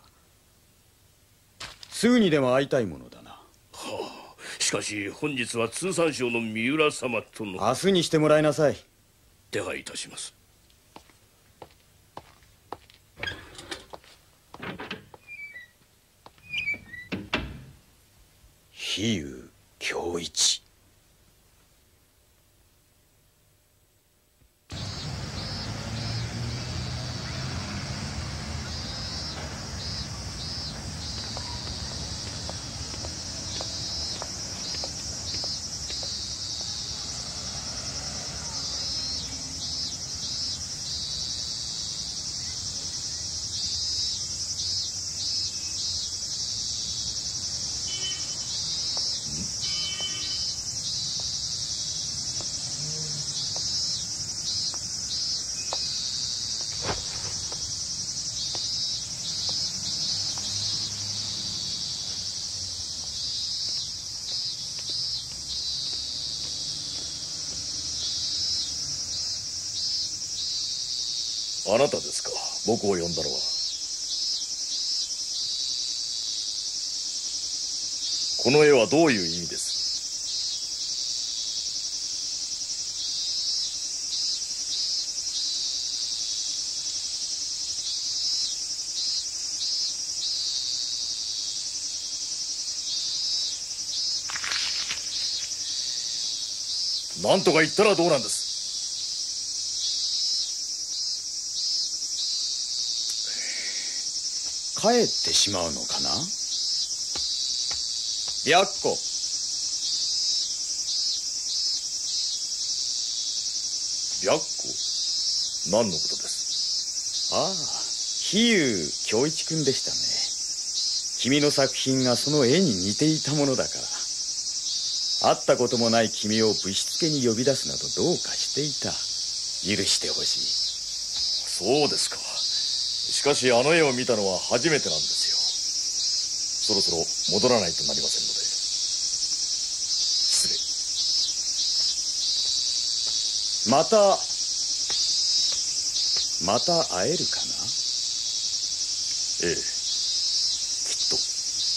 すぐにでも会いたいものだな。 はあ、しかし本日は通産省の三浦様との。 明日にしてもらいなさい。 手配いたします。 比喩恭一。 あなたですか、僕を呼んだのは。この絵はどういう意味です？なんとか言ったらどうなんです？ 帰ってしまうのかな。白虎。 白虎？何のことです？ ああ、比喩恭一君でしたね。君の作品がその絵に似ていたものだから、会ったこともない君をぶしつけに呼び出すなどどうかしていた。許してほしい。 そうですか。しかしあの絵を見たのは初めてなんですよ。そろそろ戻らないとなりませんので。失礼。 また会えるかな。 ええ、きっと。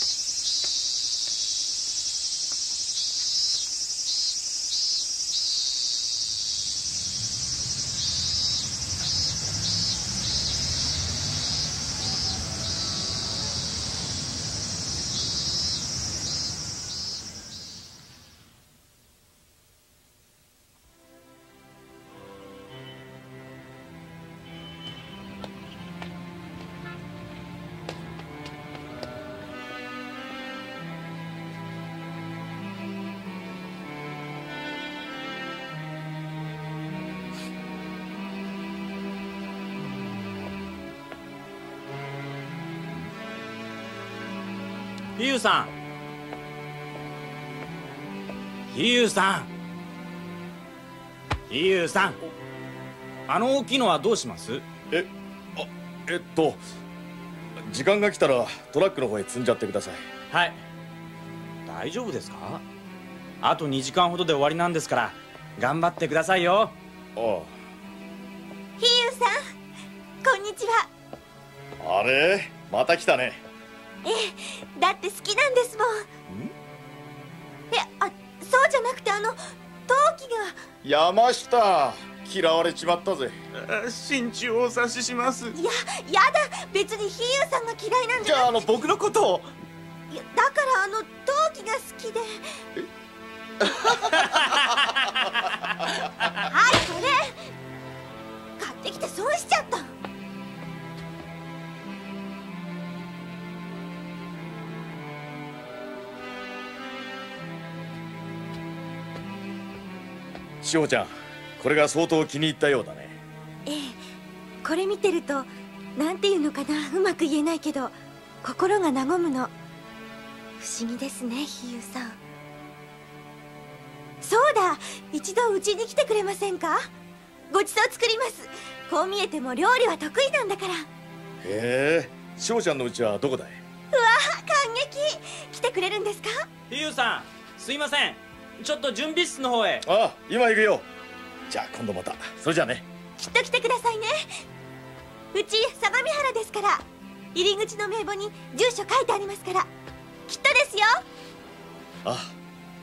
比喩さん、比喩さん、比喩さん、あの大きいのはどうします？ 時間が来たらトラックの方へ積んじゃってください。 はい。大丈夫ですか？あと2時間ほどで終わりなんですから頑張ってくださいよ。 ああ。 比喩さん、こんにちは。 あれ、また来たね。 ええ、だって好きなんですもん。そうじゃなくて陶器が。 山下、嫌われちまったぜ。 心中をお察しします。 やだ、別に比喩さんが嫌いなんじゃなくて。 じゃあ僕のことを。 いや、だから陶器が好きで。はい、これ買ってきて損しちゃった。 しおちゃん、これが相当気に入ったようだね。 ええ、これ見てるとなんていうのかな、うまく言えないけど心が和むの。不思議ですね、比喩さん。そうだ、一度うちに来てくれませんか？ごちそう作ります。こう見えても料理は得意なんだから。 へえ、しおちゃんのうちはどこだい？ うわ、感激。来てくれるんですか？ 比喩さん、すいません、ちょっと準備室の方へ。 ああ、今行くよ。 じゃあ今度また。それじゃあね。 きっと来てくださいね。うち相模原ですから、入り口の名簿に住所書いてありますから、きっとですよ。 ああ。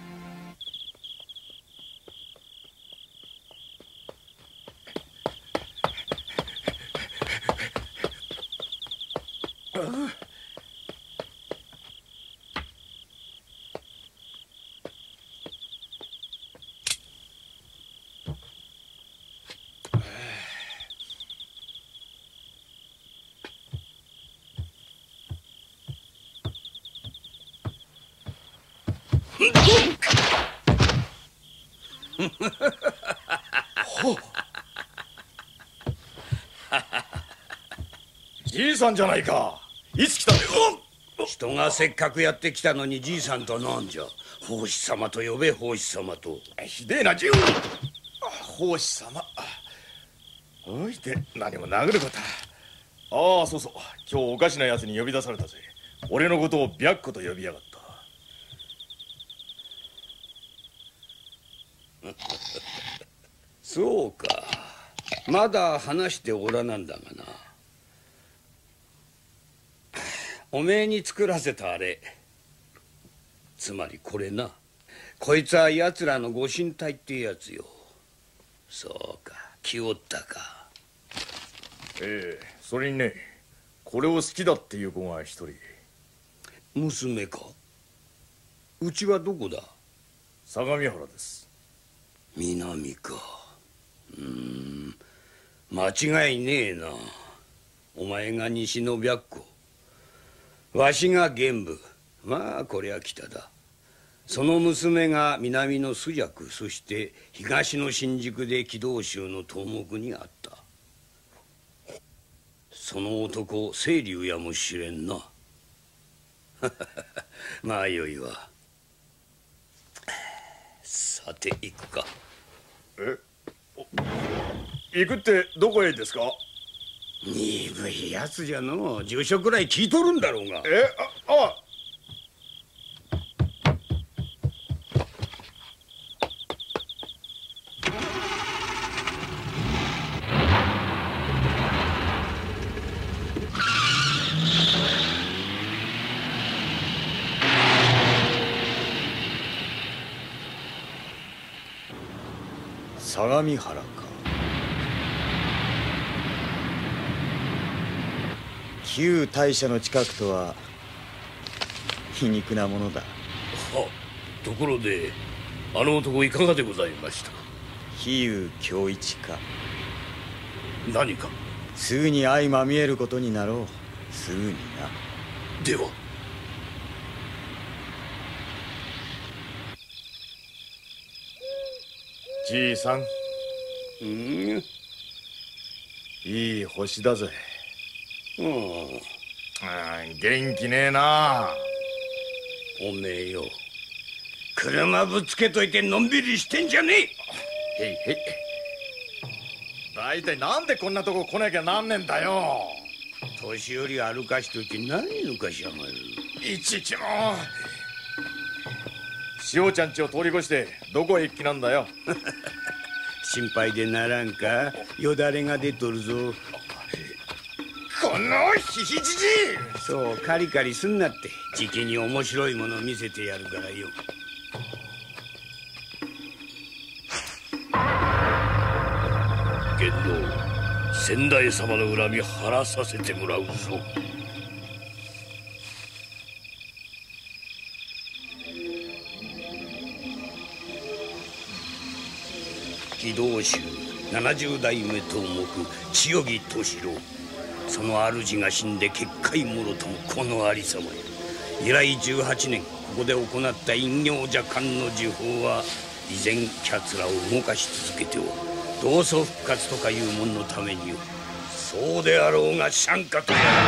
じいさんじゃないか。いつ来たんだよ。 人がせっかくやってきたのにじいさんとなんじゃ。法師様と呼べ、法師様と。 ひでえな、じゅう。法師様。おいで、何も殴ること。ああ、そうそう。今日おかしなやつに呼び出されたぜ。俺のことを白虎と呼びやがった。 そうか。まだ話しておらなんだがな。おめえに作らせたあれ、つまりこれな、こいつは奴らのご神体ってやつよ。そうか、気負ったか。 ええ、それにね、これを好きだっていう子が一人。 娘か。うちはどこだ。 相模原です。 南か。間違いねえな。お前が西の白虎、わしが玄武。まあこりゃ北だ。その娘が南の朱雀、そして東の新宿で軌道衆の頭目にあった。その男清流やもしれんな。まあよいわ。さて行くか。 行くってどこへですか。 鈍いやつじゃの。住所くらい聞いとるんだろうが。 相模原か。旧大社の近くとは皮肉なものだ。 ところであの男いかがでございました。 比喩恭一か。 何か。 すぐに相まみえることになろう。すぐにな。 では。 じいさん。いい星だぜ。元気ねえな。 おめえよ、車ぶつけといてのんびりしてんじゃねえ。 へいへい。大体なんでこんなとこ来なきゃなんねえんだよ。 年寄り歩かしといて何抜かしやがる。 いちいちもう。塩ちゃんちを通り越してどこへ行きなんだよ。 心配でならんか。よだれが出とるぞ。 このひひじじい。 そう、カリカリすんなって。じきに面白いもの見せてやるからよ。 玄道、先代様の恨み晴らさせてもらうぞ。 軌道衆70代目頭目千代木敏郎。その主が死んで結界もろともこのありさま。以来18年ここで行った陰陽邪漢の呪法は依然奴らを動かし続けておる。同祖復活とかいうもんのためによ。そうであろうがシャンカとやら。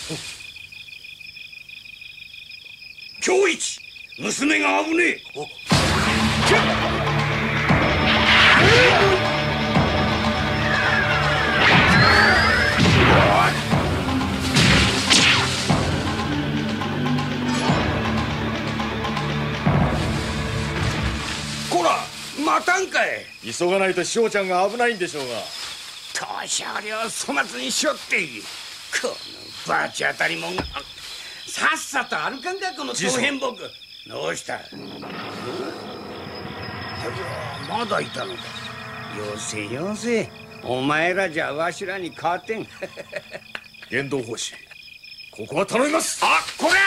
今日一娘が危ねえ。 待たんかい。 急がないとしおちゃんが危ないんでしょうが。 年寄りを粗末にしよってこのバチ当たりもんが。さっさと歩かんかこの長変木。どうした？まだいたのか。よせよせ、お前らじゃわしらに勝てん。 言動奉仕、ここは頼みます。 あ、こりゃ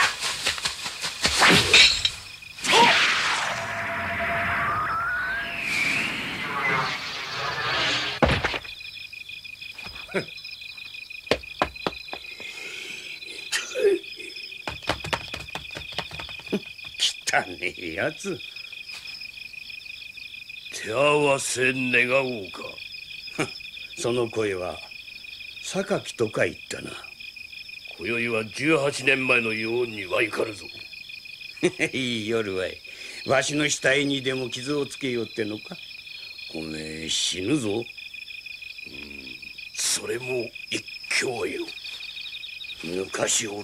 汚ねえやつ。 手合わせ願おうか。 その声は榊とか言ったな。 今宵は18年前のようにはいかるぞ。 いい夜はい。わしの死体にでも傷をつけようってのか。おめえ死ぬぞ。 それも一興よ。抜かしおる。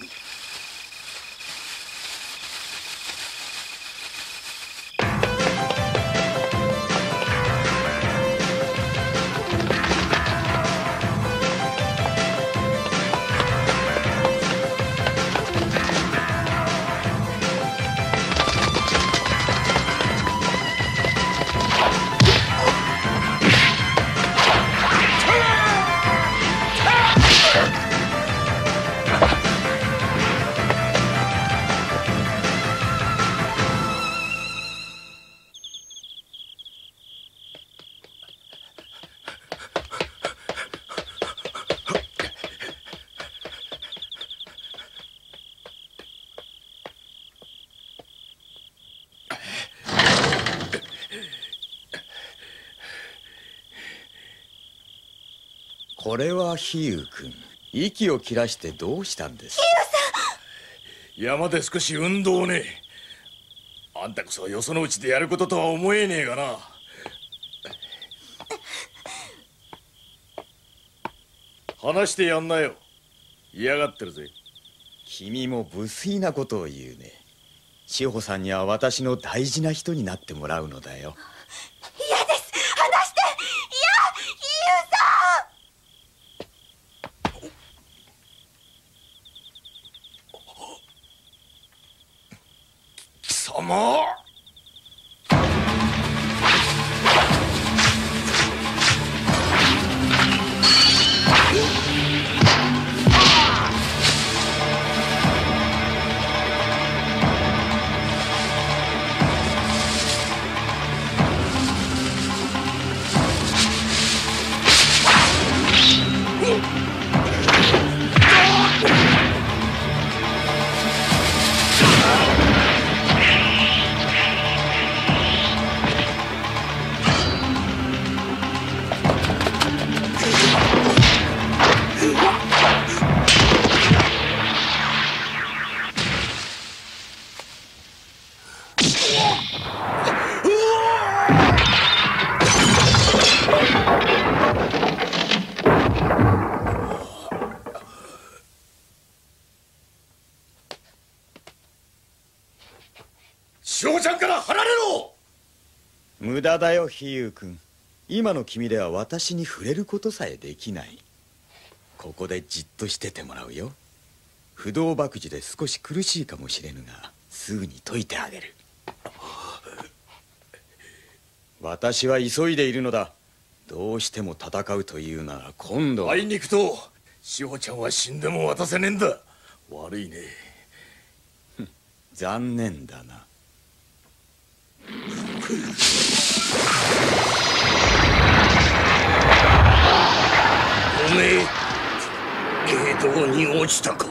これは比喩君、息を切らしてどうしたんです？ 山で少し運動をね。あんたこそよそのうちでやることとは思えねえがな。話してやんなよ。嫌がってるぜ。 君も無粋なことを言うね。志保さんには私の大事な人になってもらうのだよ。 嫌です、離して。いや、比喩さん。 貴様。翔ちゃんから離れろ。 無駄だよ、比喩君。今の君では私に触れることさえできない。ここでじっとしててもらうよ。不動爆樹で少し苦しいかもしれぬが、すぐに解いてあげる。私は急いでいるのだ。どうしても戦うというなら今度は。 あいに行くと志保ちゃんは死んでも渡せねえんだ。悪いね。 残念だな。 おめえ芸道に落ちたか。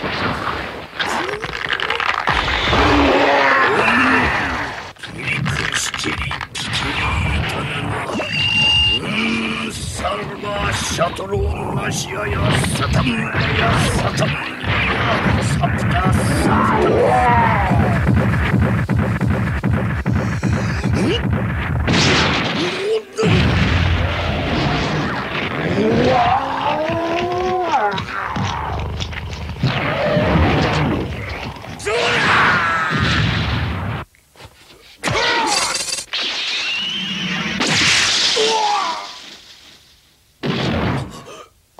切り苦しきり聞きたな。サルバシャトローナシアやサタンやサタンやサプタサプタ。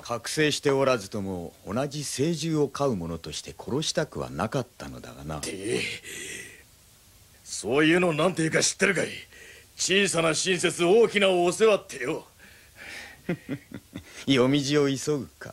覚醒しておらずとも同じ聖獣を飼う者として殺したくはなかったのだがな。 そういうのなんていうか知ってるかい。小さな親切大きなお世話ってよ。 夜道を急ぐか。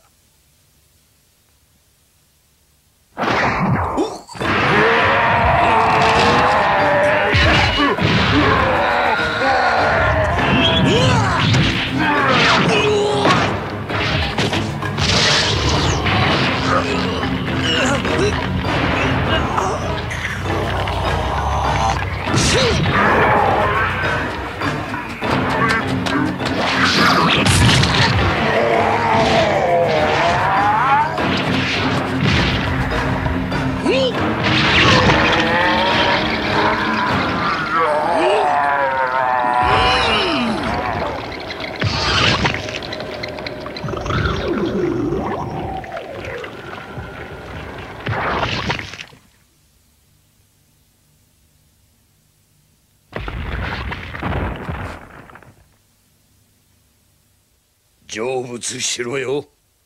成仏しろよ。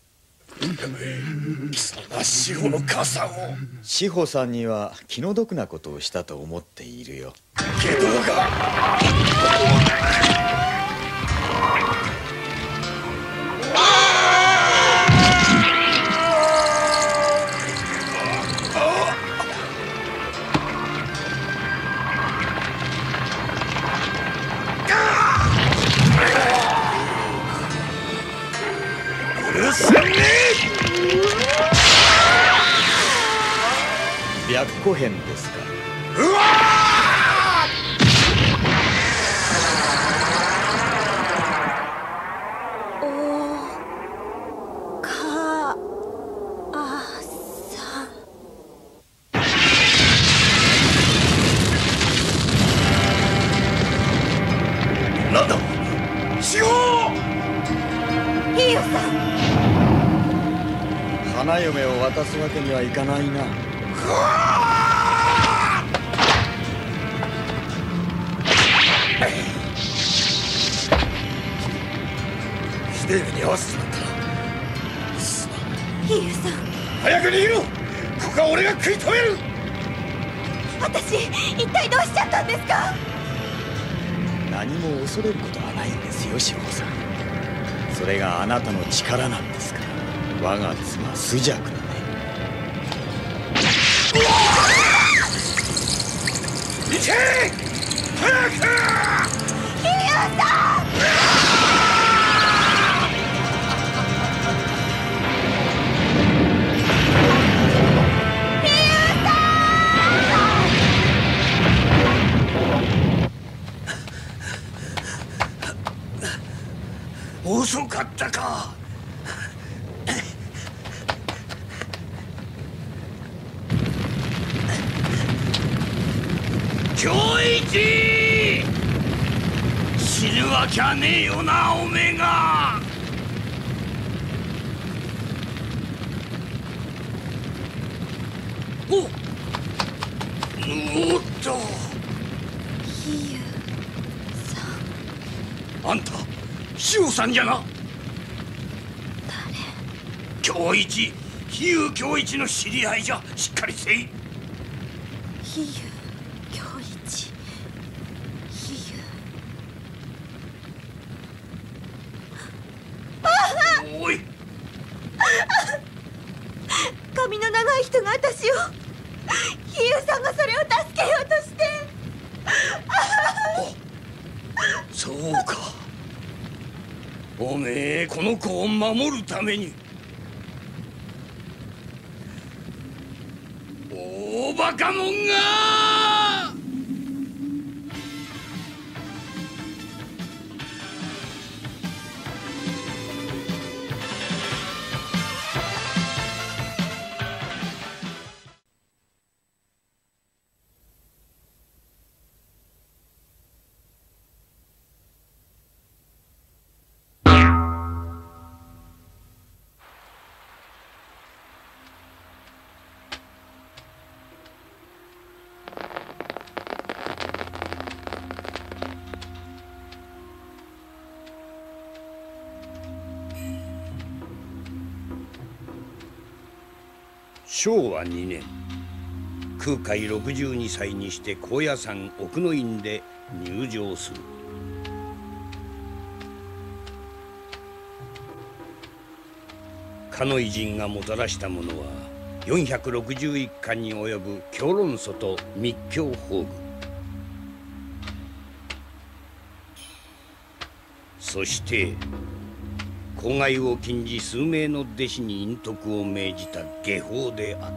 貴様志保の母さんを。 志保さんには気の毒なことをしたと思っているよ。 けどが白虎編ですか。 うわおかあさん。なんだ志保。 比喩さん。 花嫁を渡すわけにはいかないな。 ひでえ目に遭わせちまったな。 比喩さん。 早く逃げろ。ここは俺が食い止める。 私一体どうしちゃったんですか。 何も恐れることはないんですよ志保さん。それがあなたの力なんですから。我が妻朱雀のね。 行け早く。 比喩さん。 遅かったか。恭一、死ぬわきゃねえよなおめえが。おっと比喩さん。 あんた志保さんじゃな。 誰。 恭一、比喩恭一の知り合いじゃ。しっかりせい。 比喩恭一。比喩。 おい。 髪の長い人が私を。比喩さんがそれを助けようとして。 そうか。おめえこの子を守るために。大バカもんが。 昭和2年空海62歳にして高野山奥の院で入城する。かの偉人がもたらしたものは461巻に及ぶ教論書と密教法具、そして公害を禁じ数名の弟子に隠匿を命じた下法であった。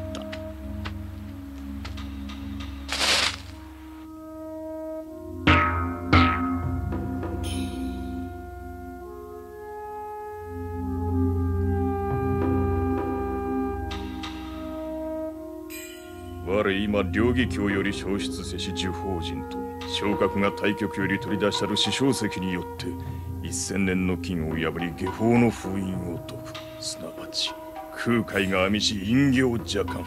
我今両義教より消失せし呪法人と昇格が対極より取り出したる死生石によって1000年の禁を破り下法の封印を解く。すなわち空海が編みし隠形邪漢。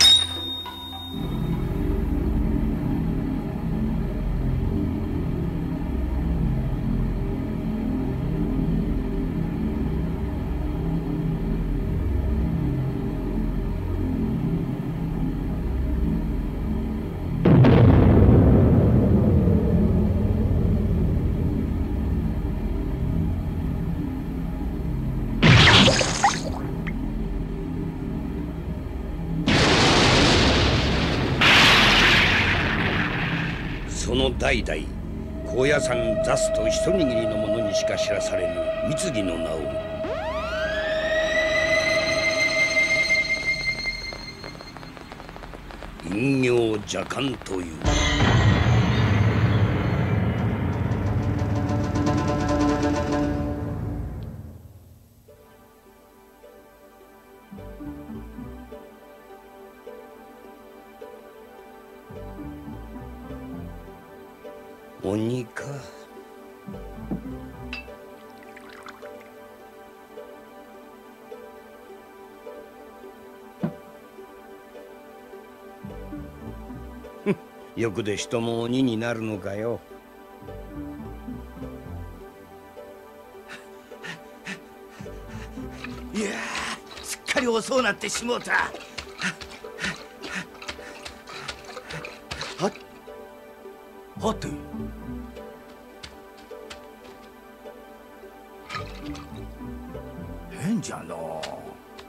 その代々高野山座主と一握りの者にしか知らされぬ三木の名を隠形邪漢という。鬼か。よくで人も鬼になるのかよ。 いやー、すっかり遅うなってしもうた。はて変じゃのう。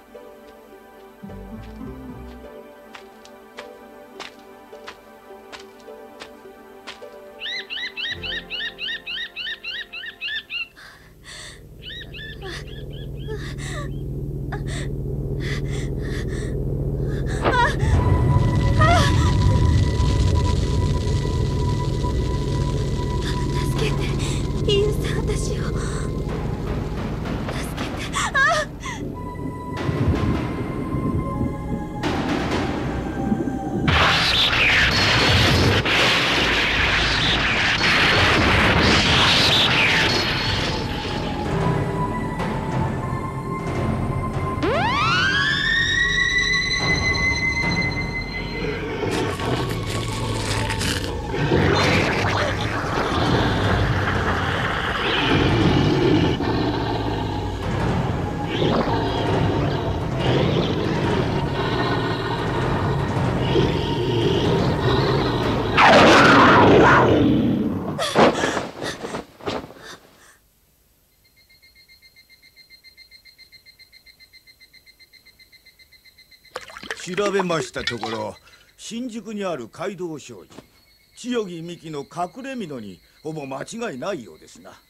調べましたところ、新宿にある街道商事千代木美紀の隠れ蓑にほぼ間違いないようですな。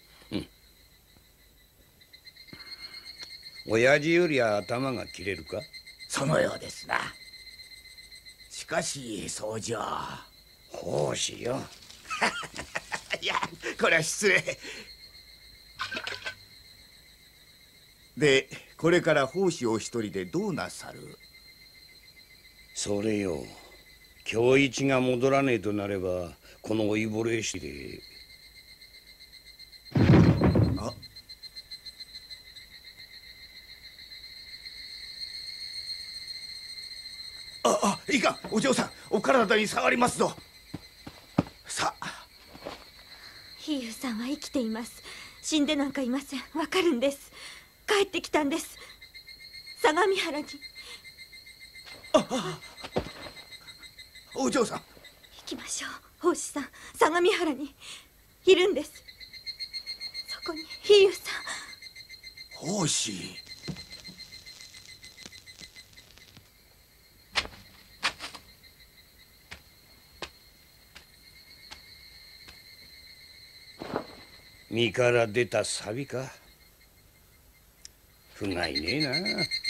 親父よりは頭が切れるか。 そのようですな。しかしそうじゃ。 奉仕よ。 いや、これは失礼で。これから奉仕を一人でどうなさる。 それよ、今日一が戻らねえとなればこの老いぼれしで。 いかん、お嬢さん、お体に触りますぞ。さあ。 比喩さんは生きています。死んでなんかいません。わかるんです。帰ってきたんです。相模原に。 お嬢さん。 行きましょう。法師さん、相模原にいるんです。そこに飛勇さん。 法師。 身から出たサビか。不甲斐ねえな。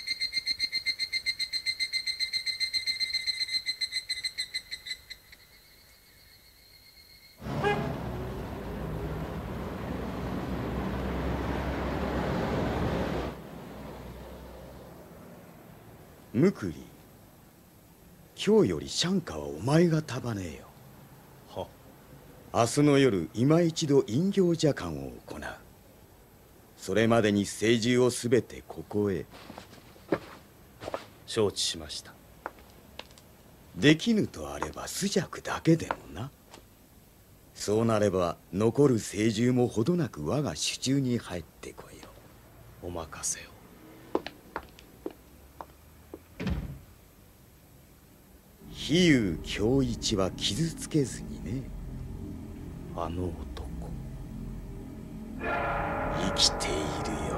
ムクリ、今日よりシャンカはお前が束ねえよ。は。明日の夜今一度飲行茶館を行う。それまでに聖獣をすべてここへ。 承知しました。 できぬとあれば朱雀だけでもな。そうなれば残る聖獣もほどなく我が手中に入ってこよう。 お任せを。 飛勇恭一は傷つけずにね。あの男生きているよ。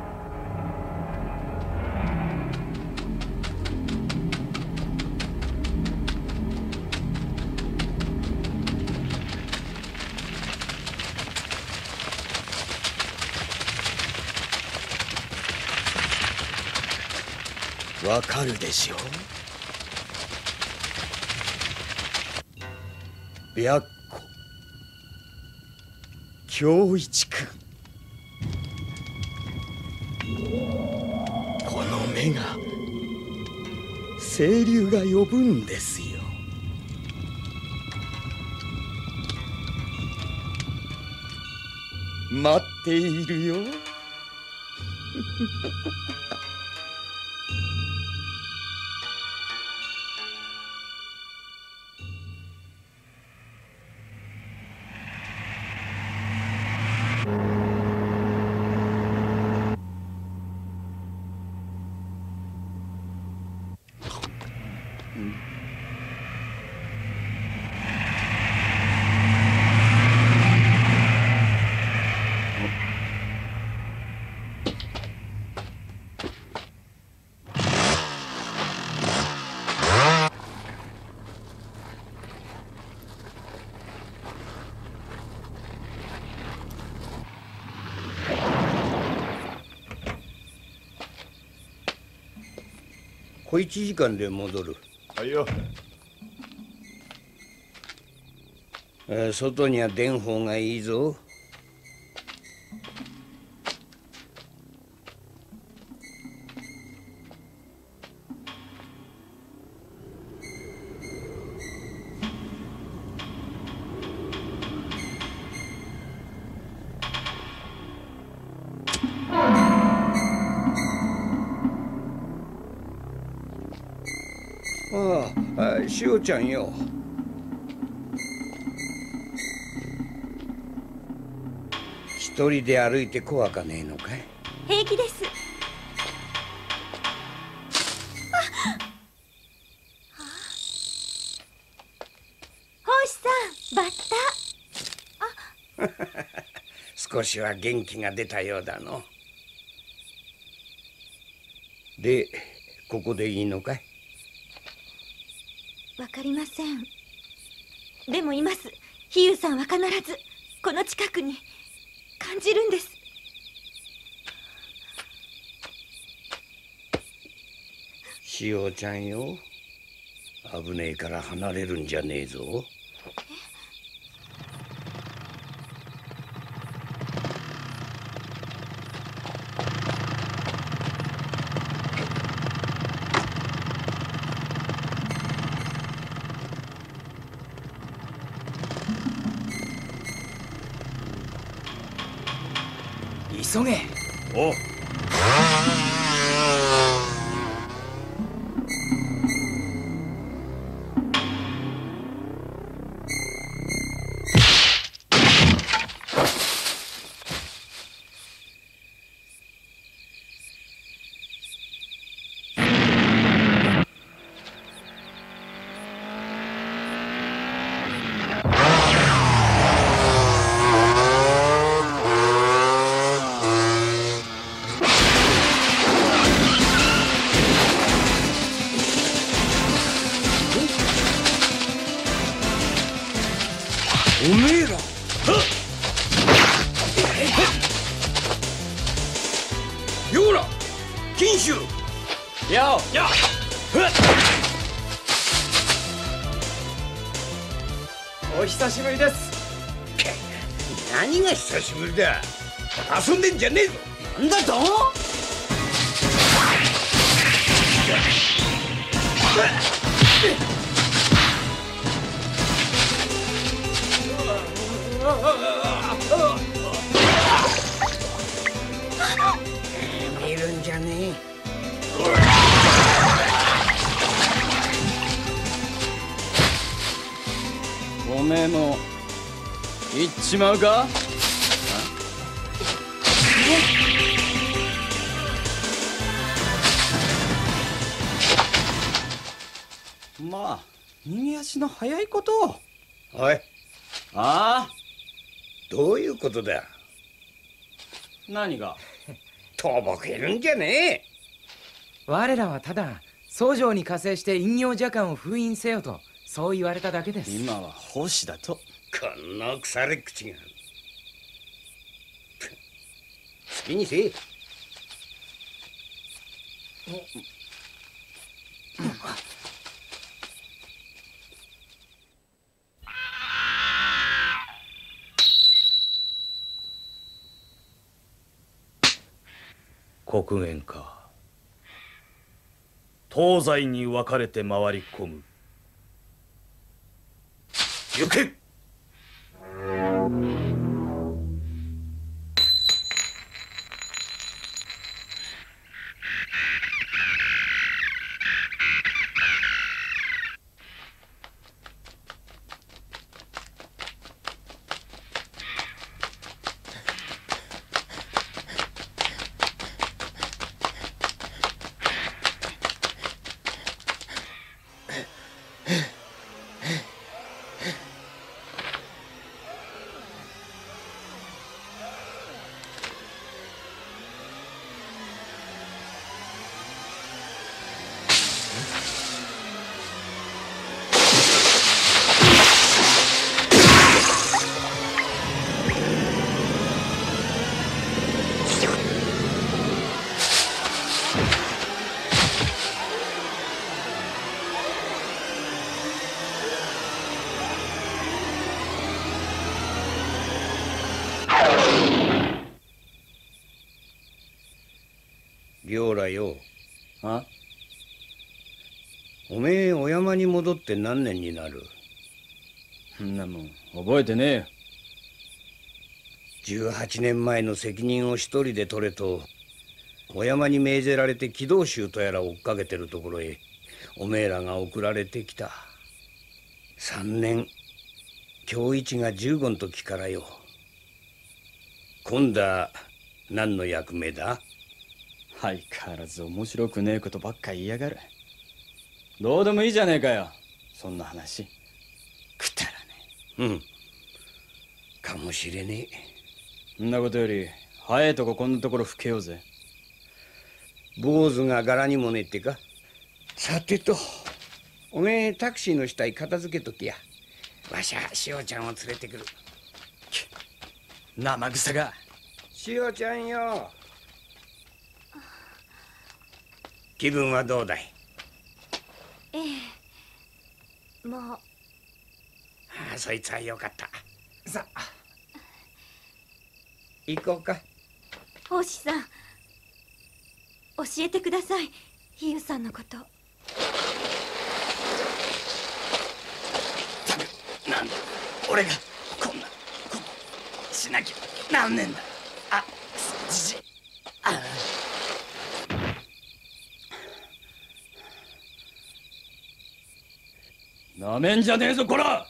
わかるでしょう。白虎恭一君、この目が清流が呼ぶんですよ。待っているよ。 小1時間で戻る。 はいよ。 外には出ん方がいいぞ。しおちゃんよ。一人で歩いて怖かねえのかい？ 平気です。法師さん、バッタ。 少しは元気が出たようだの。で、ここでいいのかい？ わかりません。でもいます。飛勇さんは必ずこの近くに感じるんです。 しおちゃんよ、危ねえから離れるんじゃねえぞ。 急げ。 おう。 金州ようやお久しぶりです。 何が久しぶりだ。遊んでんじゃねえぞ。なんだと。見るんじゃねえ。 おめえも行っちまうか。 まあ逃げ足の早いこと。 おい、 ああ、 どういうことだ。 何が。 とぼけるんじゃねえ。 我らはただ僧正に加勢して陰陽邪漢を封印せよとそう言われただけです。 今は奉仕だと。 こんな腐れ口が。好きにせえ。 黒煙か。東西に分かれて回り込む。行け。 両らよ。 あ？ おめえお山に戻って何年になる。 そんなもん覚えてねえよ。18年前の責任を一人で取れとお山に命ぜられて軌道衆とやら追っかけてるところへおめえらが送られてきた。3年今日一が15の時からよ。今度は何の役目だ。 相変わらず面白くねえことばっか言いやがる。どうでもいいじゃねえかよそんな話。くだらねえ。うんかもしれねえ。そんなことより早いとここんなところ吹けようぜ。 坊主が柄にもねえってか。さてとおめえタクシーの死体片付けときや。わしゃ塩ちゃんを連れてくる。 生臭が。 塩ちゃんよ。気分はどうだい。 ええ、もう。 ああ、そいつはよかった。さあ行こうか。 法師さん、教えてください、比喩さんのこと。 なんだ俺がこんなことしなきゃなんねえんだ。あ、じじい。ああ、なめんじゃねえぞこら。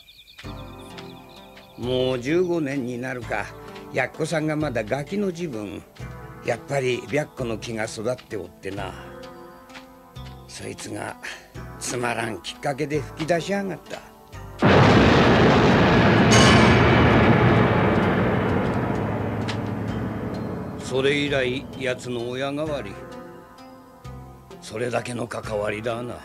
もう15年になるか。やっこさんがまだガキの時分やっぱり白虎の木が育っておってな。そいつがつまらんきっかけで吹き出しやがった。それ以来奴の親代わり。それだけの関わりだな。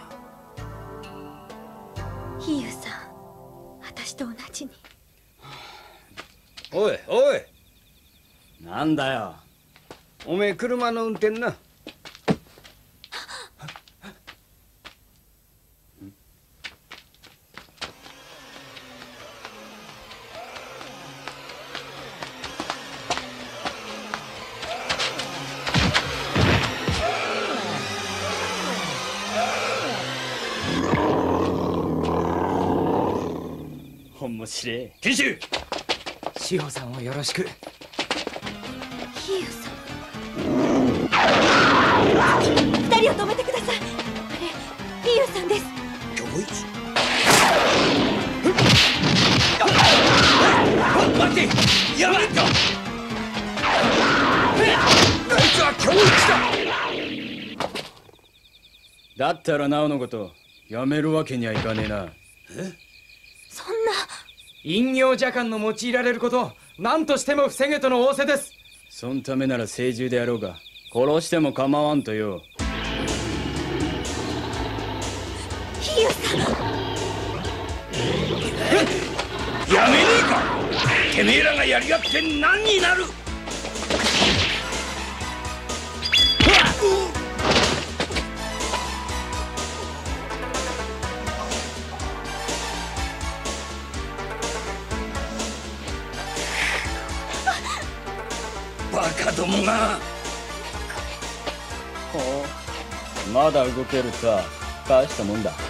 比喩さん、私と同じに。 おいおい、 なんだよ。 おめえ車の運転な。 面白い。 賢秀、 志保さんをよろしく。 比喩さん、二人を止めてください。あれ、比喩さんです。 恭一、待って、やばいか。あいつは恭一だ。 だったらなおのことやめるわけにはいかねえな。 そんな。 陰陽邪漢の用いられることを何としても防げとの仰せです。 そんためなら聖獣であろうが殺しても構わんとよ。 比喩さん、 やめねえか。てめえらがやり合って何になる。バカどもが。 ほう、まだ動けるさ。大したもんだ。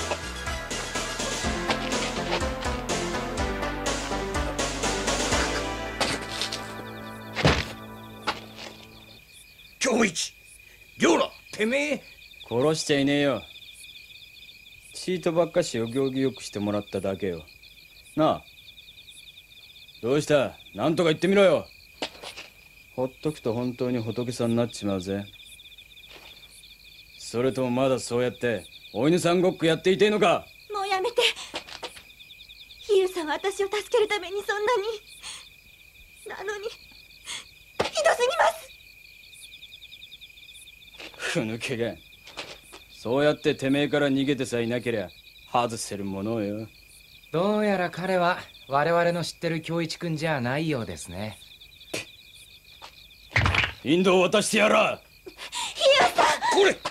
恭一、亮ら、てめえ。 殺しちゃいねえよ。チートばっかしお行儀よくしてもらっただけよ。なあ、どうした？なんとか言ってみろよ。ほっとくと本当に仏さんになっちまうぜ。それともまだそうやってお犬さんごっこやっていてえのか？ もうやめて。比喩さんは私を助けるためにそんなに。なのにひどすぎます。 ふぬけが。そうやっててめえから逃げてさえいなけりゃ外せるものよ。 どうやら彼は我々の知ってる恭一君じゃないようですね。 インドを渡してやら。 比喩さん、 これ。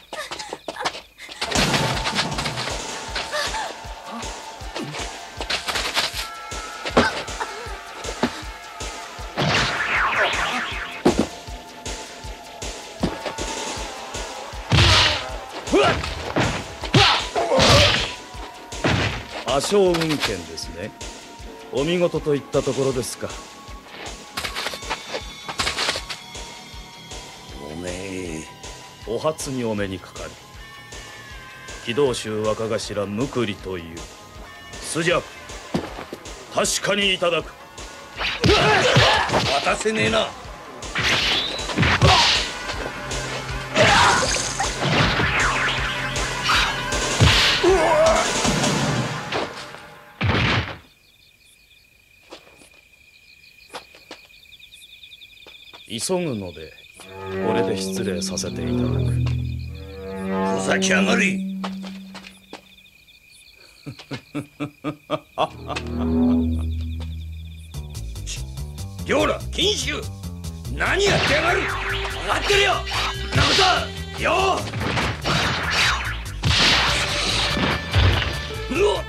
阿生運転ですね。お見事といったところですか。 おめえ、 お初にお目にかかる。軌道衆若頭むくりというスジャク、確かにいただく。 渡せねえな。 急ぐのでこれで失礼させていただく。 ふざけやがれ。亮ら、錦州、何やってやがる。分かってるよ。なことよ。うわっ、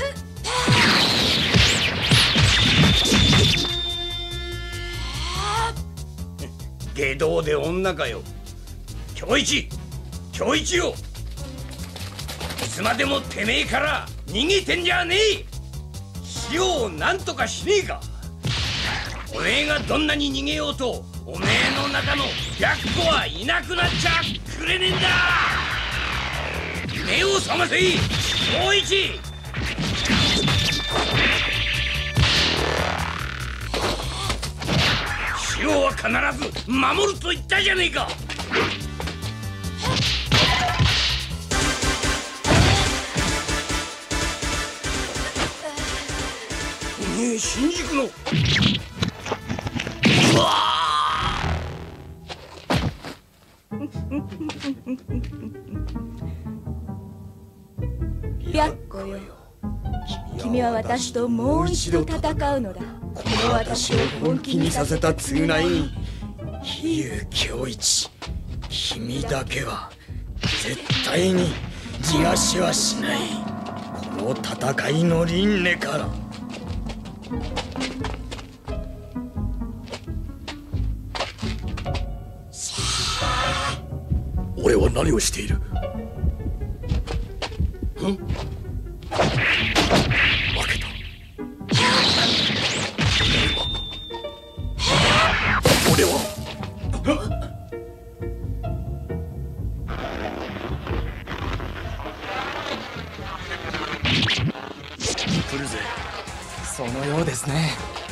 下道で女かよ。恭一、恭一よ。いつまでもてめえから逃げてんじゃねえ。死をなんとかしねえか。おめえがどんなに逃げようとおめえの中の白虎はいなくなっちゃくれねえんだ。目を覚ませ恭一。死をは必ず守ると言ったじゃねえか。おめえ新宿のうわ白虎よ、君は私ともう一度戦うのだ。 この私を本気にさせた償いに、比喩恭一、君だけは絶対に逃がしはしない。この戦いの輪廻から。俺は何をしている？負けた。 ですね。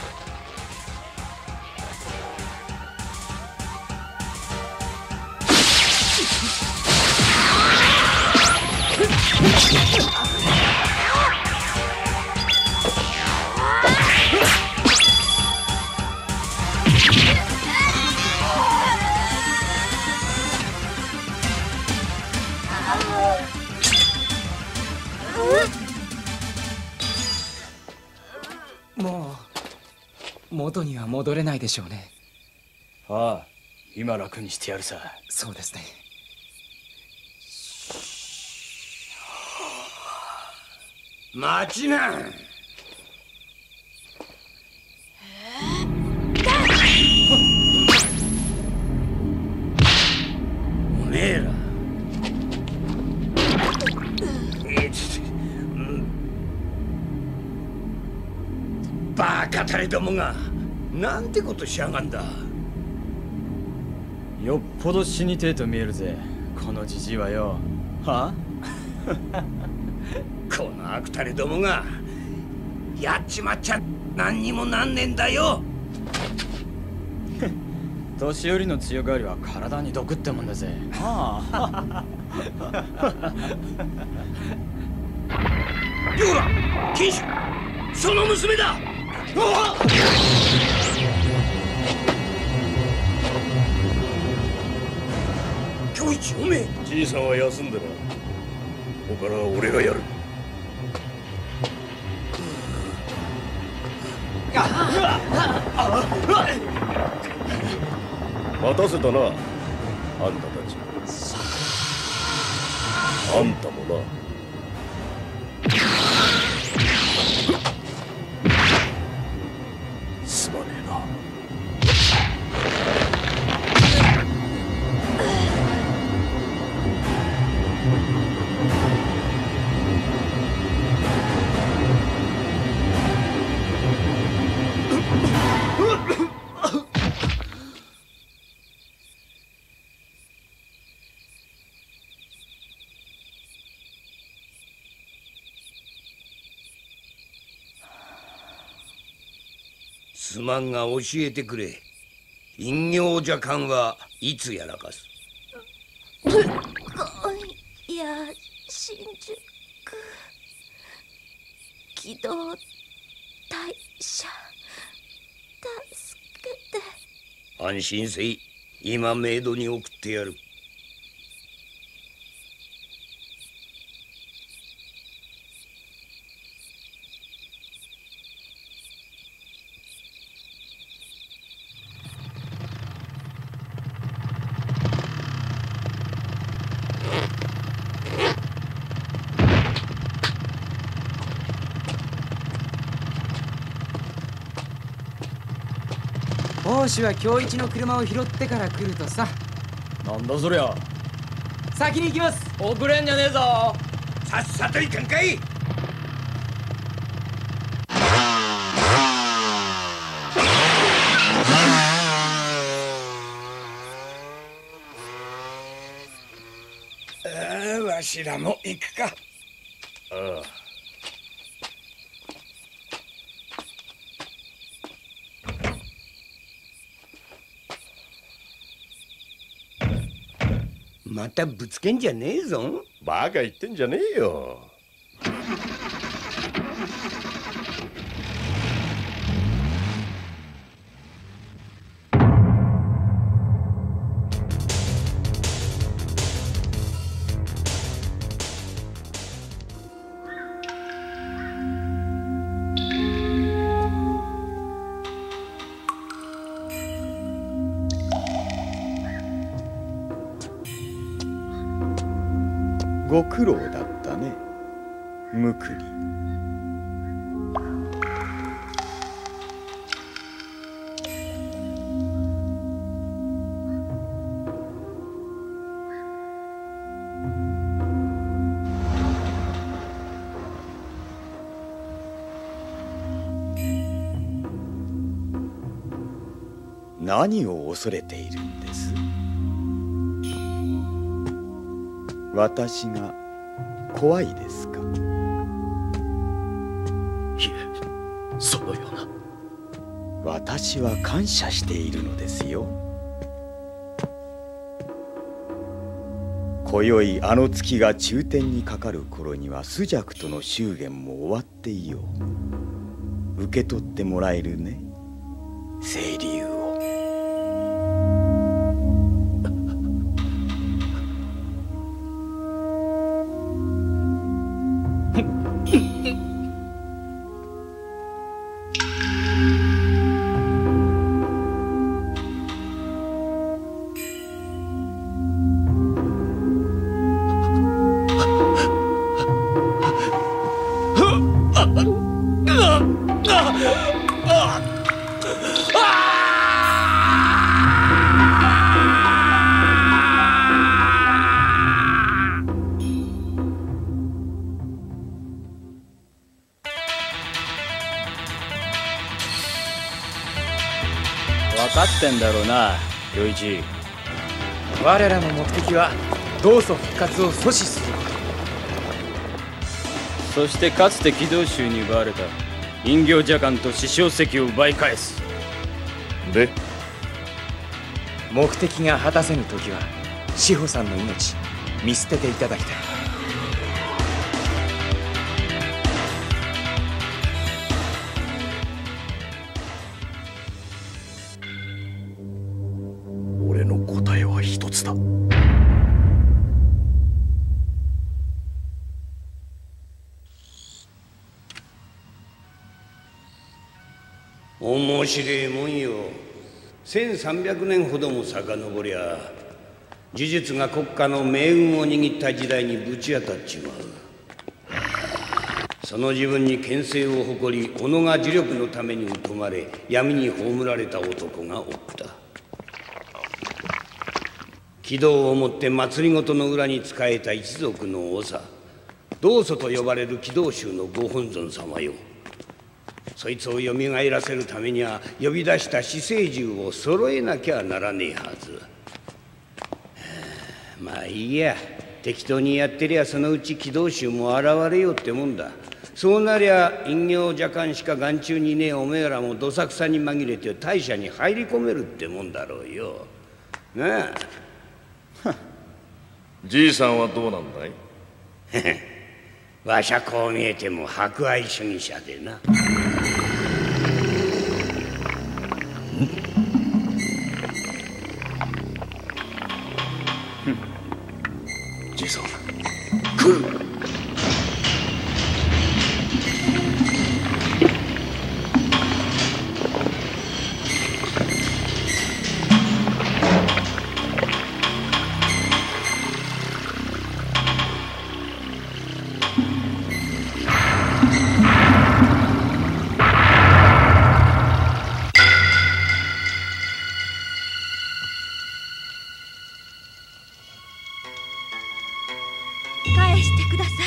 もう元には戻れないでしょうね。 ああ、今楽にしてやるさ。 そうですね。 待ちな。おめえらバカタレどもがなんてことしやがんだ。 よっぽど死にてえと見えるぜ、このじじいはよ。はあこの悪タレどもがやっちまっちゃ何にもなんねえんだよ。 年寄りの強がりは体に毒ってもんだぜ。ああよら禁酒、その娘だ。今日一おめえ。 じいさんは休んでな。ここからは俺がやる。待たせたな、あんたたち。あんたもな。すまねえな。 すまんが教えてくれ。陰陽蛇羹はいつやらかす。 今夜新宿機動隊舎助けて。 安心せい、今メイドに送ってやる。 王子は今日一の車を拾ってから来るとさ。 なんだそりゃ。 先に行きます。 遅れんじゃねえぞ。 さっさと行かんかい。わしらも行くか。 ああ。 またぶつけんじゃねえぞ。 バカ言ってんじゃねえよ。 ご苦労だったね、ムクリ。何を恐れているんです？私が怖いですか？ いや、 そのような。 私は感謝しているのですよ。今宵あの月が中天にかかる頃には朱雀との祝言も終わっていよう。受け取ってもらえるね、清流を。 分かってんだろうな、良一。 我らの目的は同祖復活を阻止すること。 そしてかつて軌道衆に奪われた隠形蛇羹と師匠石を奪い返す。 で、 目的が果たせぬ時は志保さんの命見捨てていただきたい。 俺の答えは一つだ。 面白いもんよ。1300年ほども遡りゃ呪術が国家の命運を握った時代にぶち当たっちまう。その自分に権勢を誇り、己が呪力のために疎まれ闇に葬られた男がおった。軌道をもって政の裏に仕えた一族の長、道祖と呼ばれる軌道衆のご本尊様よ。そいつをよみがえらせるためには呼び出した死生獣を揃えなきゃならねえはず。まあいいや、適当にやってりゃそのうち軌道衆も現れようってもんだ。そうなりゃ隠形蛇羹しか眼中にねえおめえらもどさくさに紛れて大社に入り込めるってもんだろうよ。なあ。 じいさんはどうなんだい？ わしゃこう見えても博愛主義者でな。 じいさん、来る。 返してください。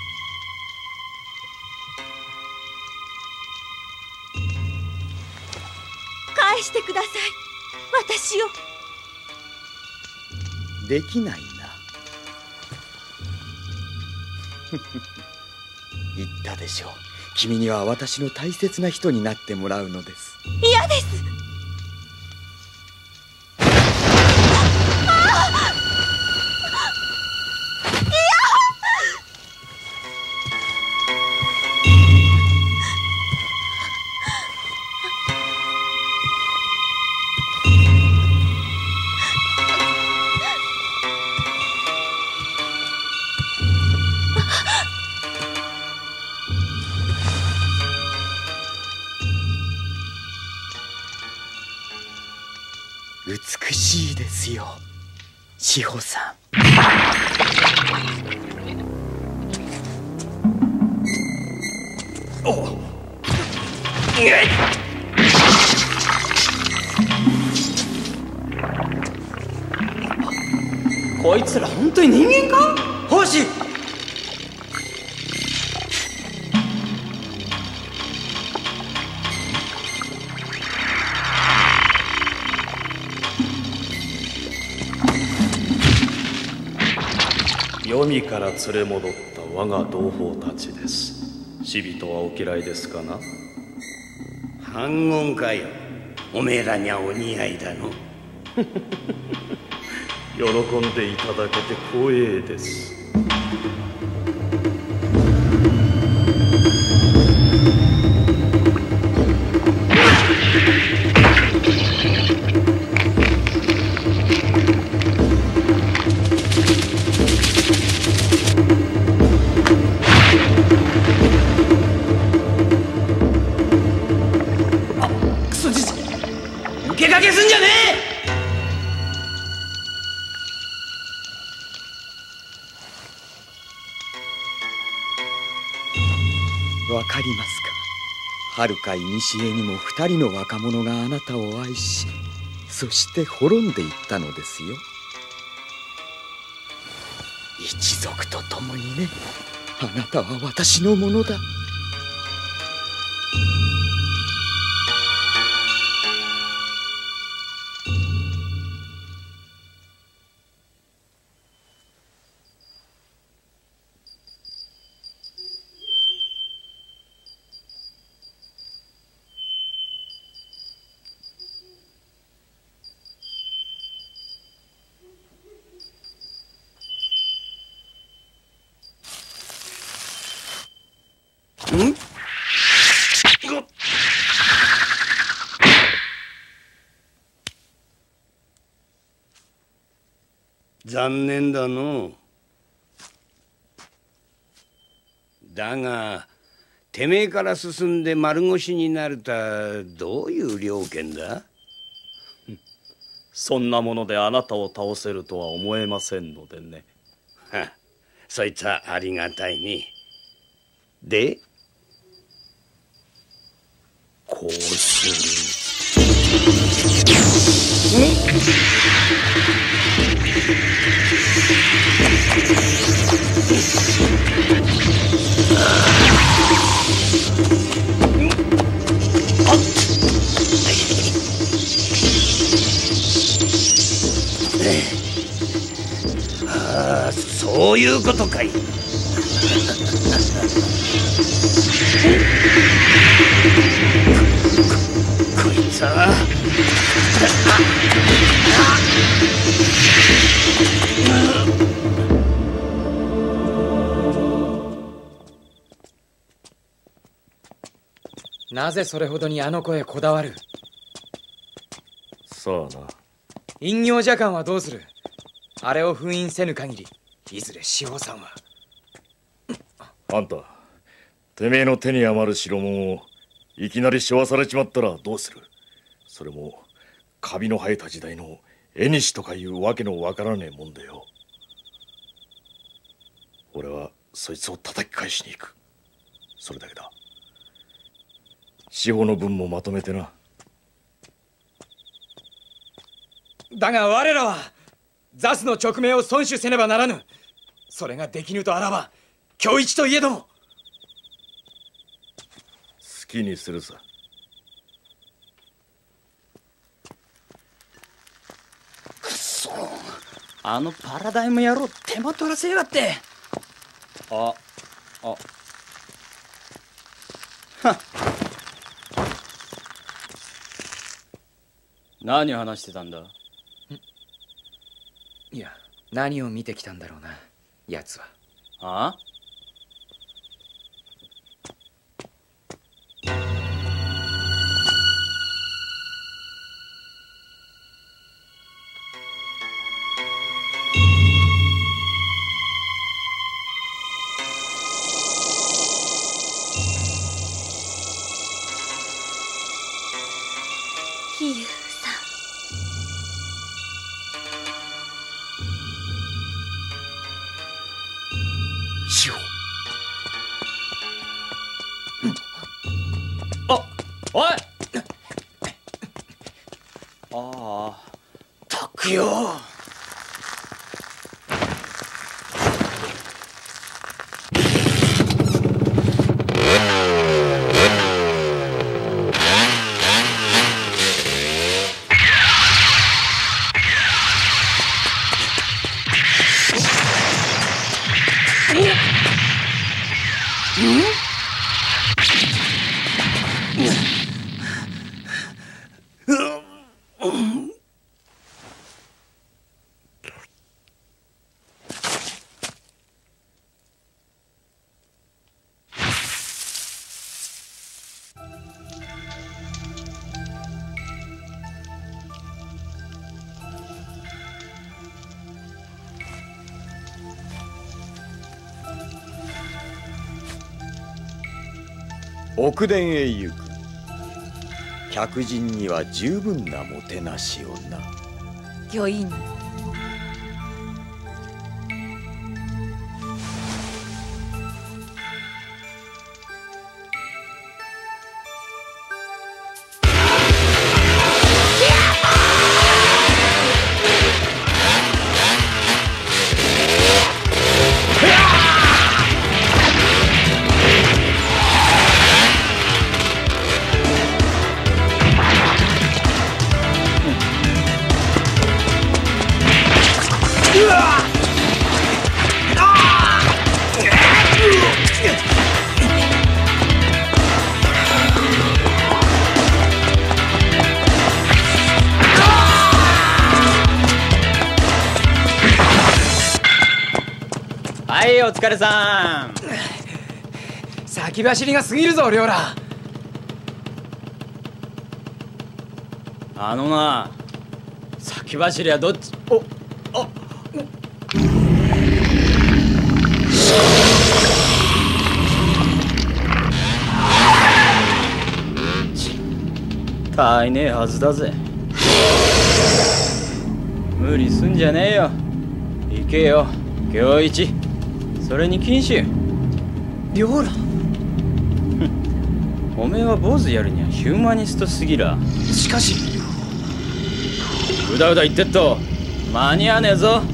返してください、私を。 できないな。言ったでしょう。君には私の大切な人になってもらうのです。 嫌です。 美しいですよ、志保さん。 おこいつら本当に人間か？星！ 黄泉から連れ戻った我が同胞たちです。死人はお嫌いですかな？ 反言かよ。おめえらにはお似合いだの。 喜んでいただけて光栄です。 クソじじ抜け駆けすんじゃねわかりますか。遥か古にも2人の若者があなたを愛し、そして滅んでいったのですよ。一族と共にね。あなたは私のものだ。 残念だの。だがてめえから進んで丸腰になるとはどういう了見だ。 そんなものであなたを倒せるとは思えませんのでね。 は、そいつはありがたいね。でこうする。 ああ、そういうことかい。こいつはなぜそれほどにあの子へこだわる。 さあな。 隠形蛇羹はどうする。あれを封印せぬ限りいずれ志保さんは。 あんた、てめえの手に余る代物をいきなり背負わされちまったらどうする。それもカビの生えた時代の縁とかいうわけのわからねえもんだよ。俺はそいつを叩き返しに行く。それだけだ。志保の分もまとめてな。 だが我らはザスの勅命を遵守せねばならぬ。それができぬとあらば今日一といえども。 好きにするさ。 くそ、あのパラダイム野郎手間取らせやがって。はっ、何話してたんだ。 いや、何を見てきたんだろうな、奴は。 ああ、 飛勇さん。 志保。おい。ああ、たくよ。 奥殿へ行く。客人には十分なもてなしをな。 御意に。 はい、お疲れさん。 先走りが過ぎるぞ、リョーラ。 あのな、先走りはどっち。たいねえはずだぜ。無理すんじゃねえよ。行けよ、今日一。それに禁酒。 リョーラ。 おめえは坊主やるにはヒューマニストすぎら。 しかしうだうだ言ってっと間に合わねえぞ。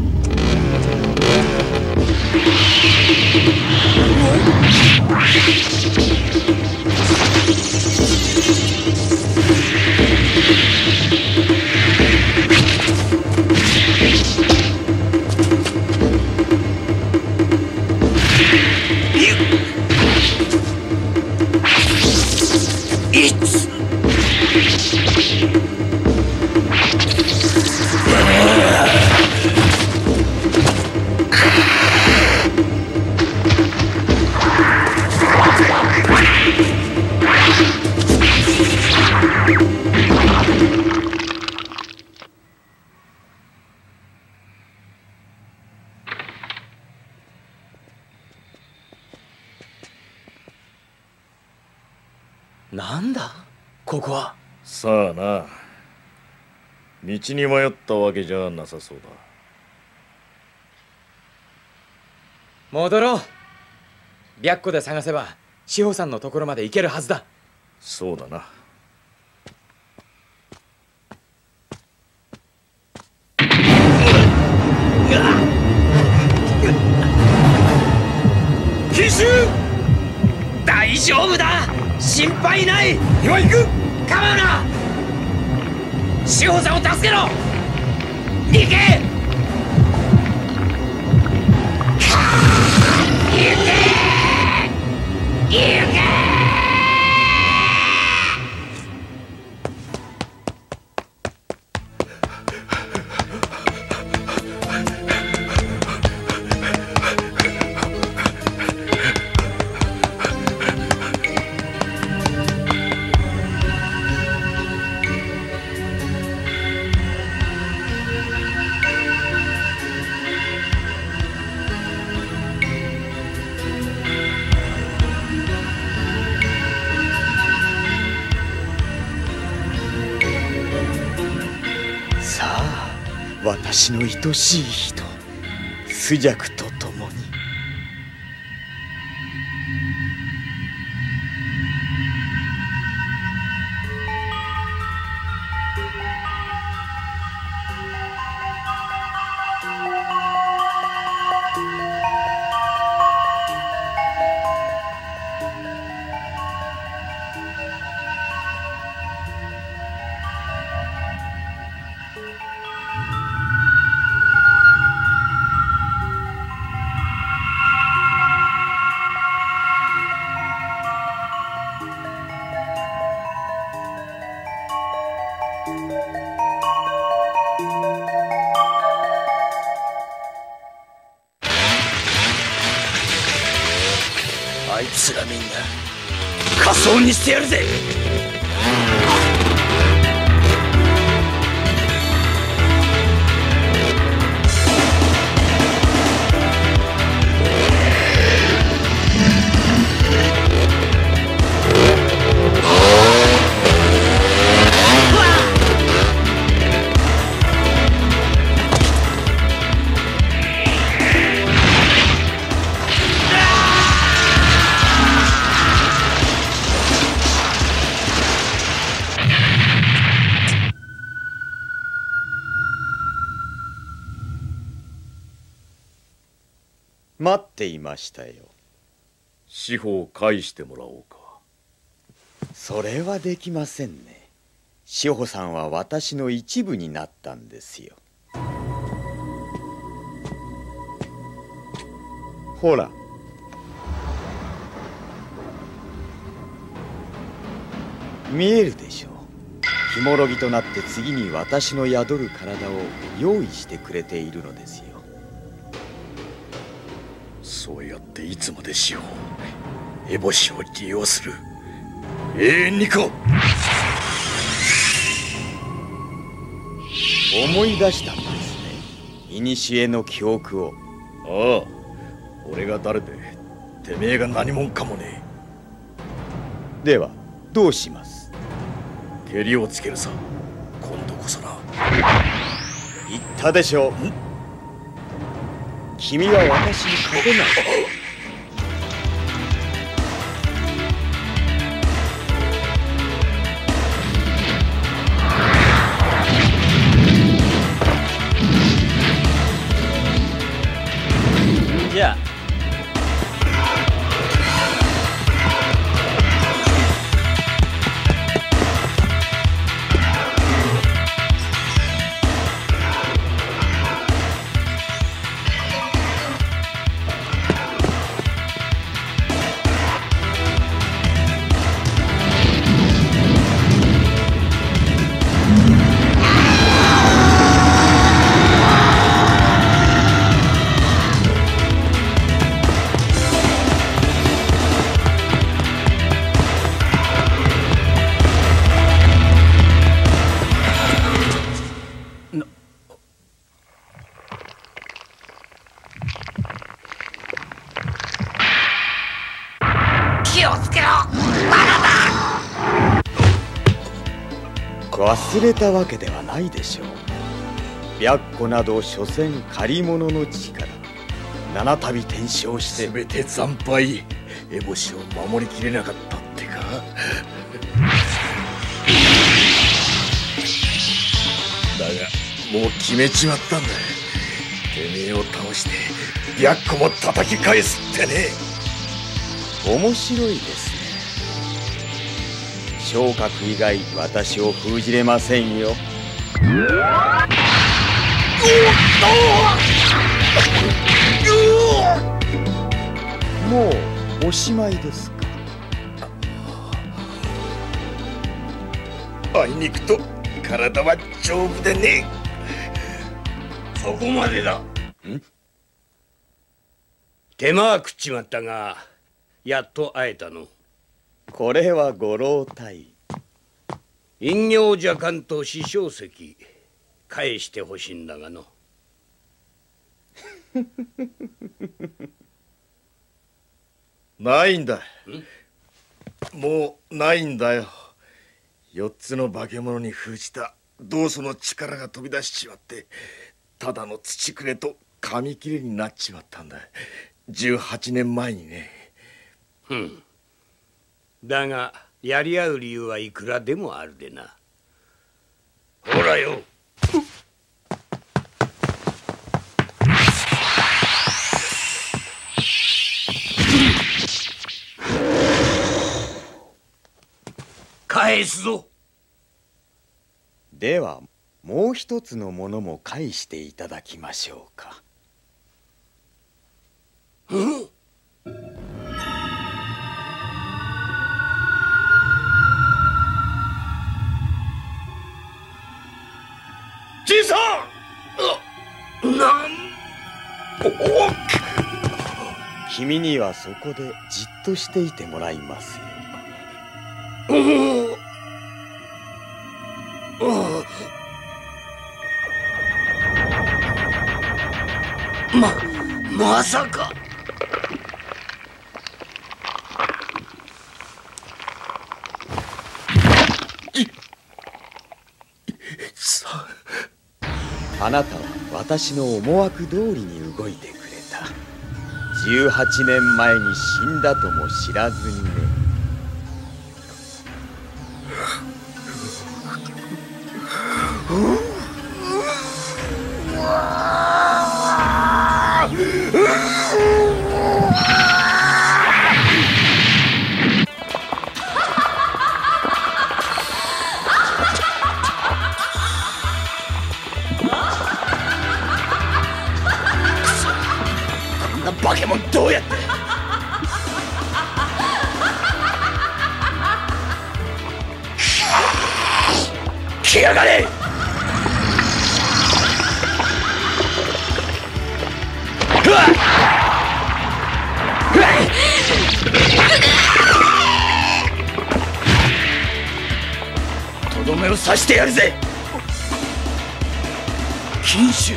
なんだここは。 さあな、道に迷ったわけじゃなさそうだ。 戻ろう。白虎で探せば志保さんのところまで行けるはずだ。 そうだな。 奇襲！大丈夫だ、心配ない。今行く。構うな。志保さんを助けろ。行け。行け。 私の愛しい人、朱雀と共に。 あいつらみんな仮装にしてやるぜ。 待っていましたよ。 司法を返してもらおうか。 それはできませんね。志保さんは私の一部になったんですよ。ほら、見えるでしょう。ひもろぎとなって次に私の宿る体を用意してくれているのですよ。 そうやっていつまで司法烏帽子を利用する。永遠にか。 思い出したんですね、古の記憶を。 ああ、俺が誰でてめえが何者かもね。 ではどうします？ 蹴りをつけるさ、今度こそな。 言ったでしょう。君は私に勝てない。 じゃあ気をつけろ、 忘れたわけではないでしょう。白虎など所詮借り物の力。七度転生して全て惨敗。烏帽子を守りきれなかったってか。だがもう決めちまったんだ。てめえを倒して白虎も叩き返すってね。 面白いですね。昇格以外私を封じれませんよ。もうおしまいですか。 あいにくと体は丈夫でね。そこまでだ。手間は食っちまったがやっと会えたの。 これはご老体。 隠形蛇羹と死生石返してほしいんだがの。 ないんだ。もうないんだよ。4つの化け物に封じた同祖の力が飛び出しちまって、ただの土くれと紙切れになっちまったんだ。18年前にね。 だがやり合う理由はいくらでもあるでな。ほらよ。返すぞ。 ではもう一つのものも返していただきましょうか。 じいさん。 君にはそこでじっとしていてもらいますよ。 まさか。 あなたは私の思惑通りに動いてくれた。18年前に死んだとも知らずにね。 な化け物どうやって来やがれ。とどめを刺してやるぜ。禁酒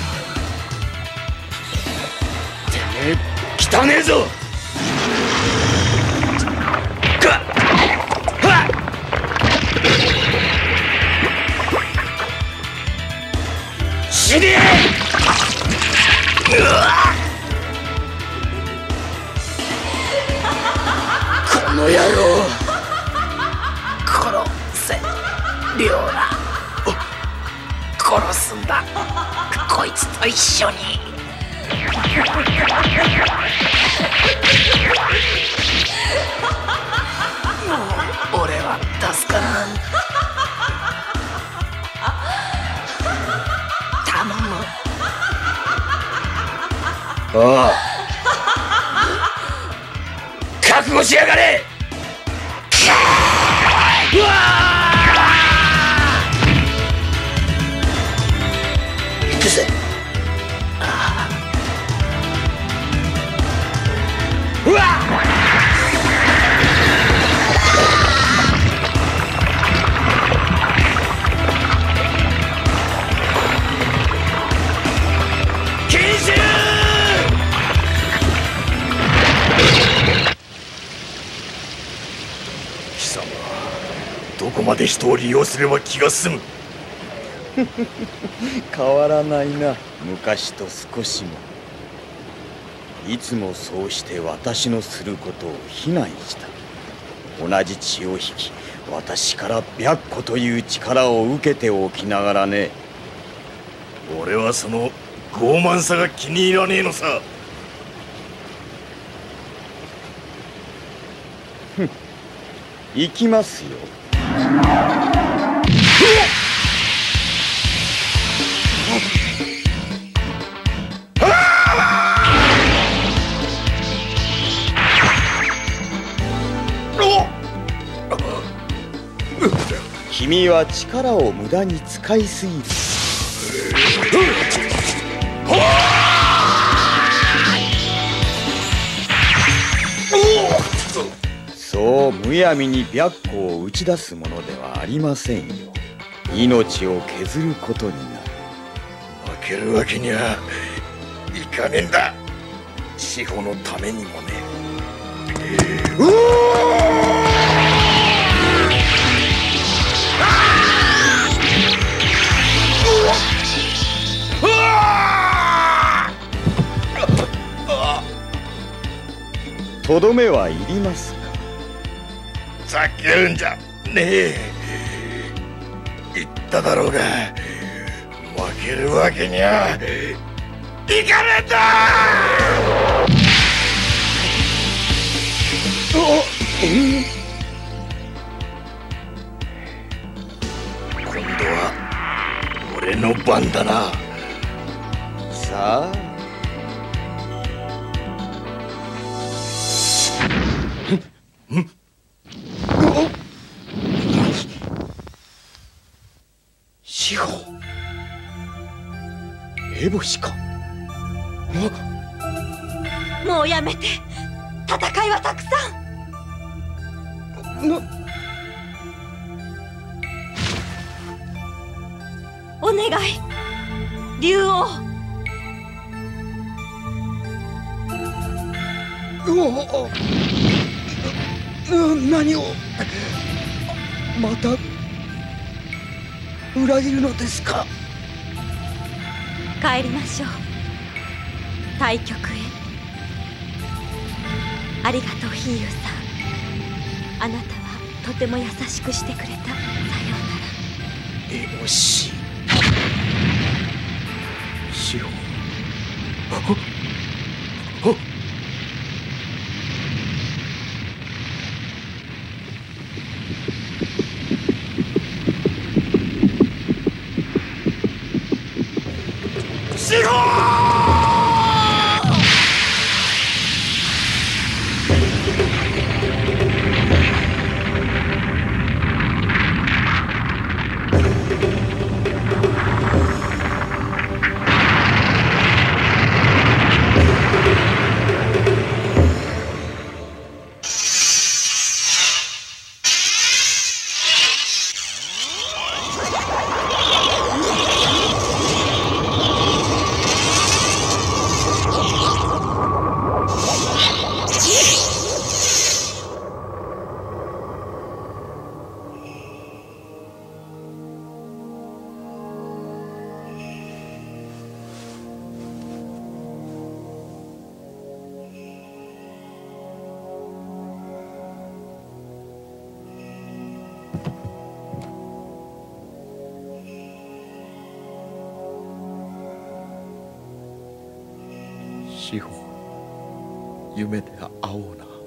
てめえ汚ねえぞ。死ねえ。この野郎殺せ。リオラ殺すんだ、こいつと一緒に。もう俺は助からん。頼む。ああ、覚悟しやがれ。うわー、行くぜ。うわっ、どこまで人を利用すれば気が済む。 変わらないな、昔と少しも。いつもそうして私のすることを非難した。同じ血を引き、私から白虎という力を受けておきながらね。 俺はその傲慢さが気に入らねえのさ。 行きますよ。君は力を無駄に使いすぎる。そうむやみに白虎を打ち出すものではありませんよ。命を削ることになる。 負けるわけにはいかねえんだ。志保のためにもね。 とどめはいりますか。 ざけるんじゃねえ。言っただろうが、負けるわけにはいかねえんだ。今度は俺の番だな。 さあ。 志保、烏帽子か。 もうやめて。戦いはたくさん。お願い、竜王。 何をまた裏切るのですか。 帰りましょう、対局へ。ありがとう飛勇さん。あなたはとても優しくしてくれた。さようなら。 烏帽子。志保。志保！ 志保、夢で会おうな。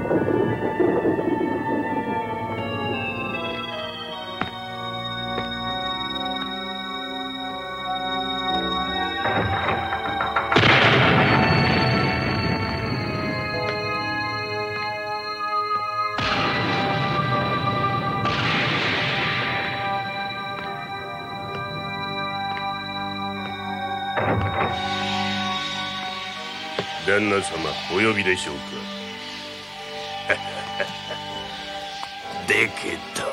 旦那様お呼びでしょうか。でけた。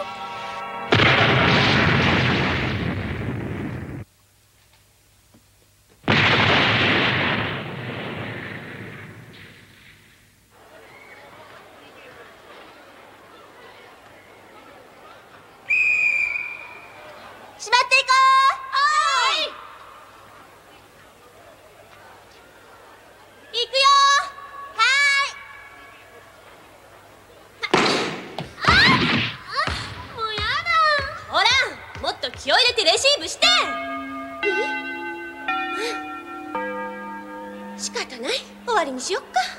しまっていこう。行くよ。もうやだ。ほら、もっと気を入れてレシーブして。仕方ない、終わりにしよっか。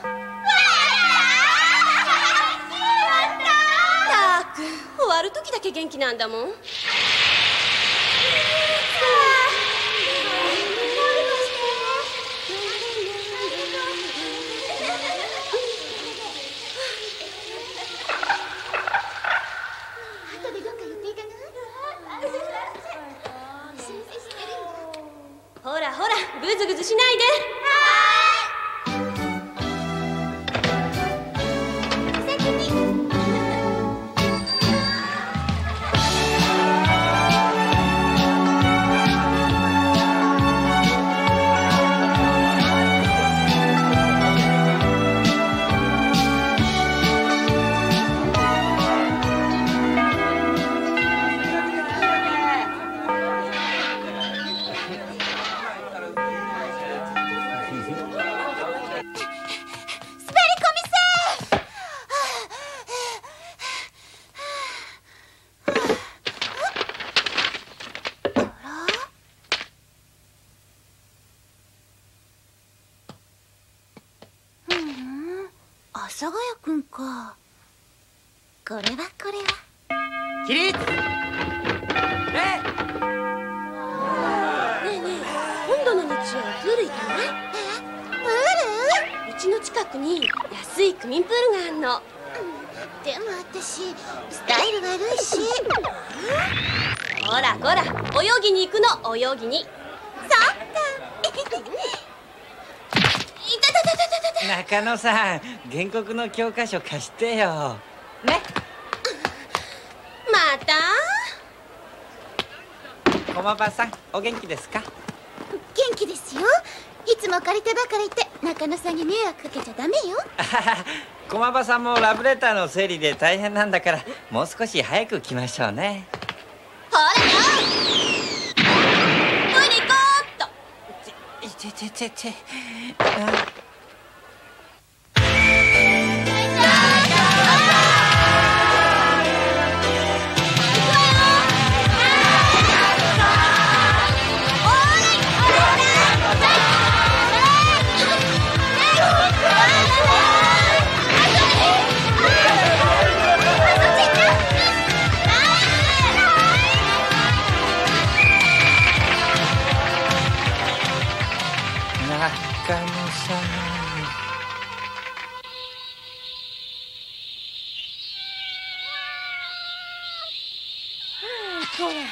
たく、終わる時だけ元気なんだもん。ほらほら、グズグズしないで。 阿佐ヶ谷くんか。これは起立。 ねえねえ、今度の日曜プール行かない？プール？うちの近くに安い区民プールがあんの。 でも私スタイル悪いし。 ほらほら、泳ぎに行くの、泳ぎに。 中野さん、原告の教科書貸してよ。ね。 また？ 駒場さん、お元気ですか？ 元気ですよ。いつも借りてばかりいて中野さんに迷惑かけちゃダメよ。 駒場さんもラブレターの整理で大変なんだから、もう少し早く来ましょうね。 ほらよ、トイレ行こうっと。 ち中野さん。 ほら。おば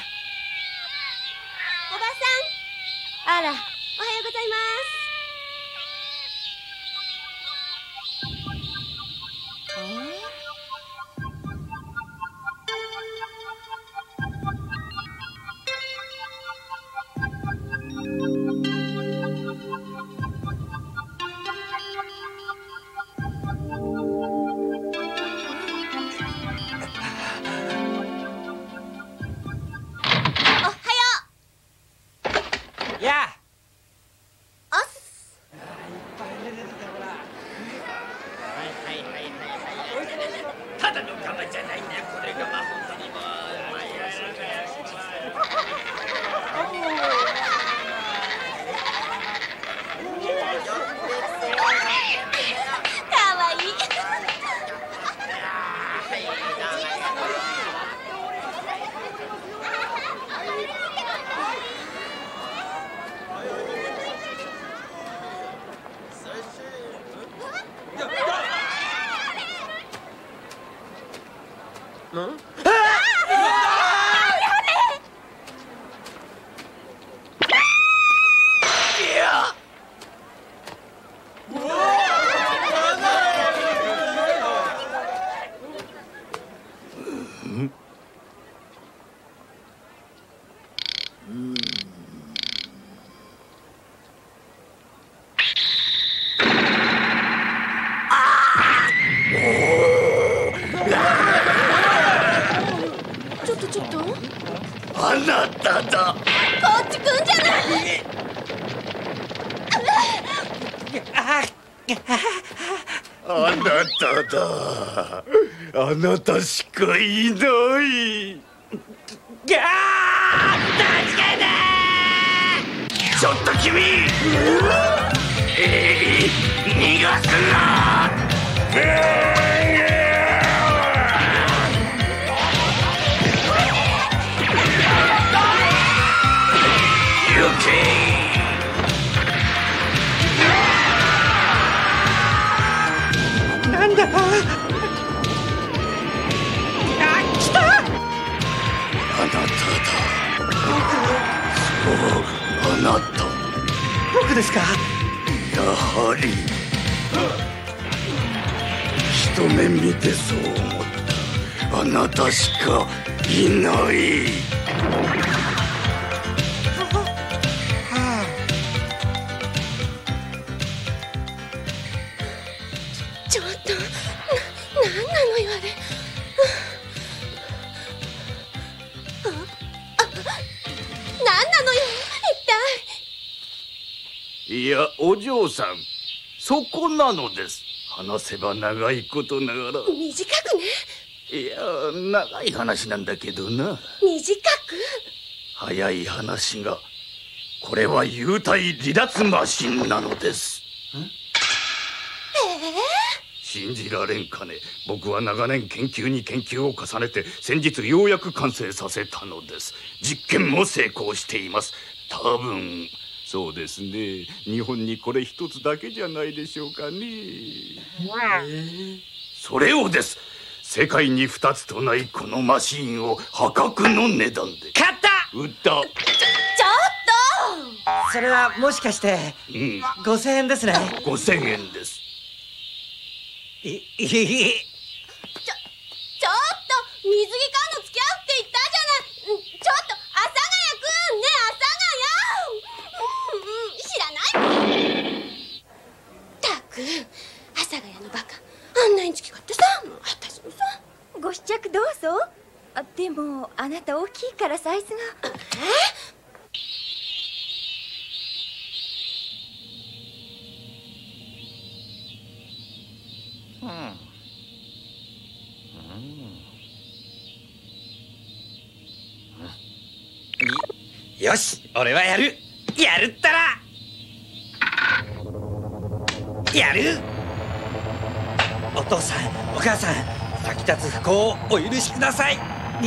さん。あら、おはようございます。 ただのガマじゃないんだ、これが本当にもう。 かわいい。 ちょっとあなただ。 こっち来んじゃない。 あなただ。あなたしかいない。ちょっと君、逃がすな。行け。 なんだ。来た。 あなただ。そう、あなた。 僕ですか。 やはり一目見てそう思った。あなたしかいない。 ちょっと、なんなのよあれ。なんなのよ一体。 いや、お嬢さん、そこなのです。話せば長いことながら。 短くね。 いや、長い話なんだけどな。 短く。 早い話が、これは幽体離脱マシンなのです。信じられんかね。僕は長年研究に研究を重ねて先日ようやく完成させたのです。実験も成功しています。多分そうですね。日本にこれ一つだけじゃないでしょうかね。それをです。世界に2つとないこのマシンを破格の値段で買った。 売った。 ちょっと。 それはもしかして、5000円ですね。 5000円です。 ちょっと水着買うの付き合うって言ったじゃない。ちょっと阿佐ヶ谷くんね、阿佐ヶ谷。知らない。たく阿佐ヶ谷のバカ、あんなインチキ買ってさ、私もさ。 ご試着どうぞ。でもあなた大きいからサイズが。 よし、俺はやるったらやる。お父さん、お母さん、先立つ不幸をお許しください。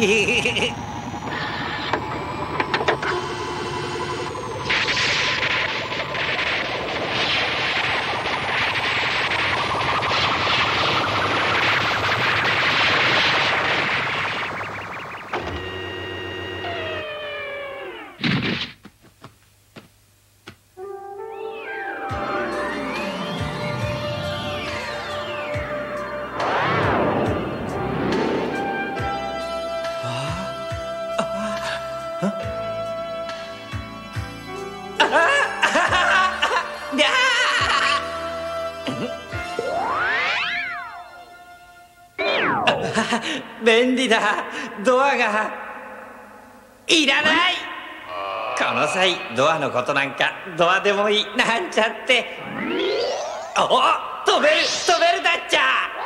便利だ。ドアがいらない。この際ドアのことなんかドアでもいいなんちゃって。おっ、飛べるだっちゃ。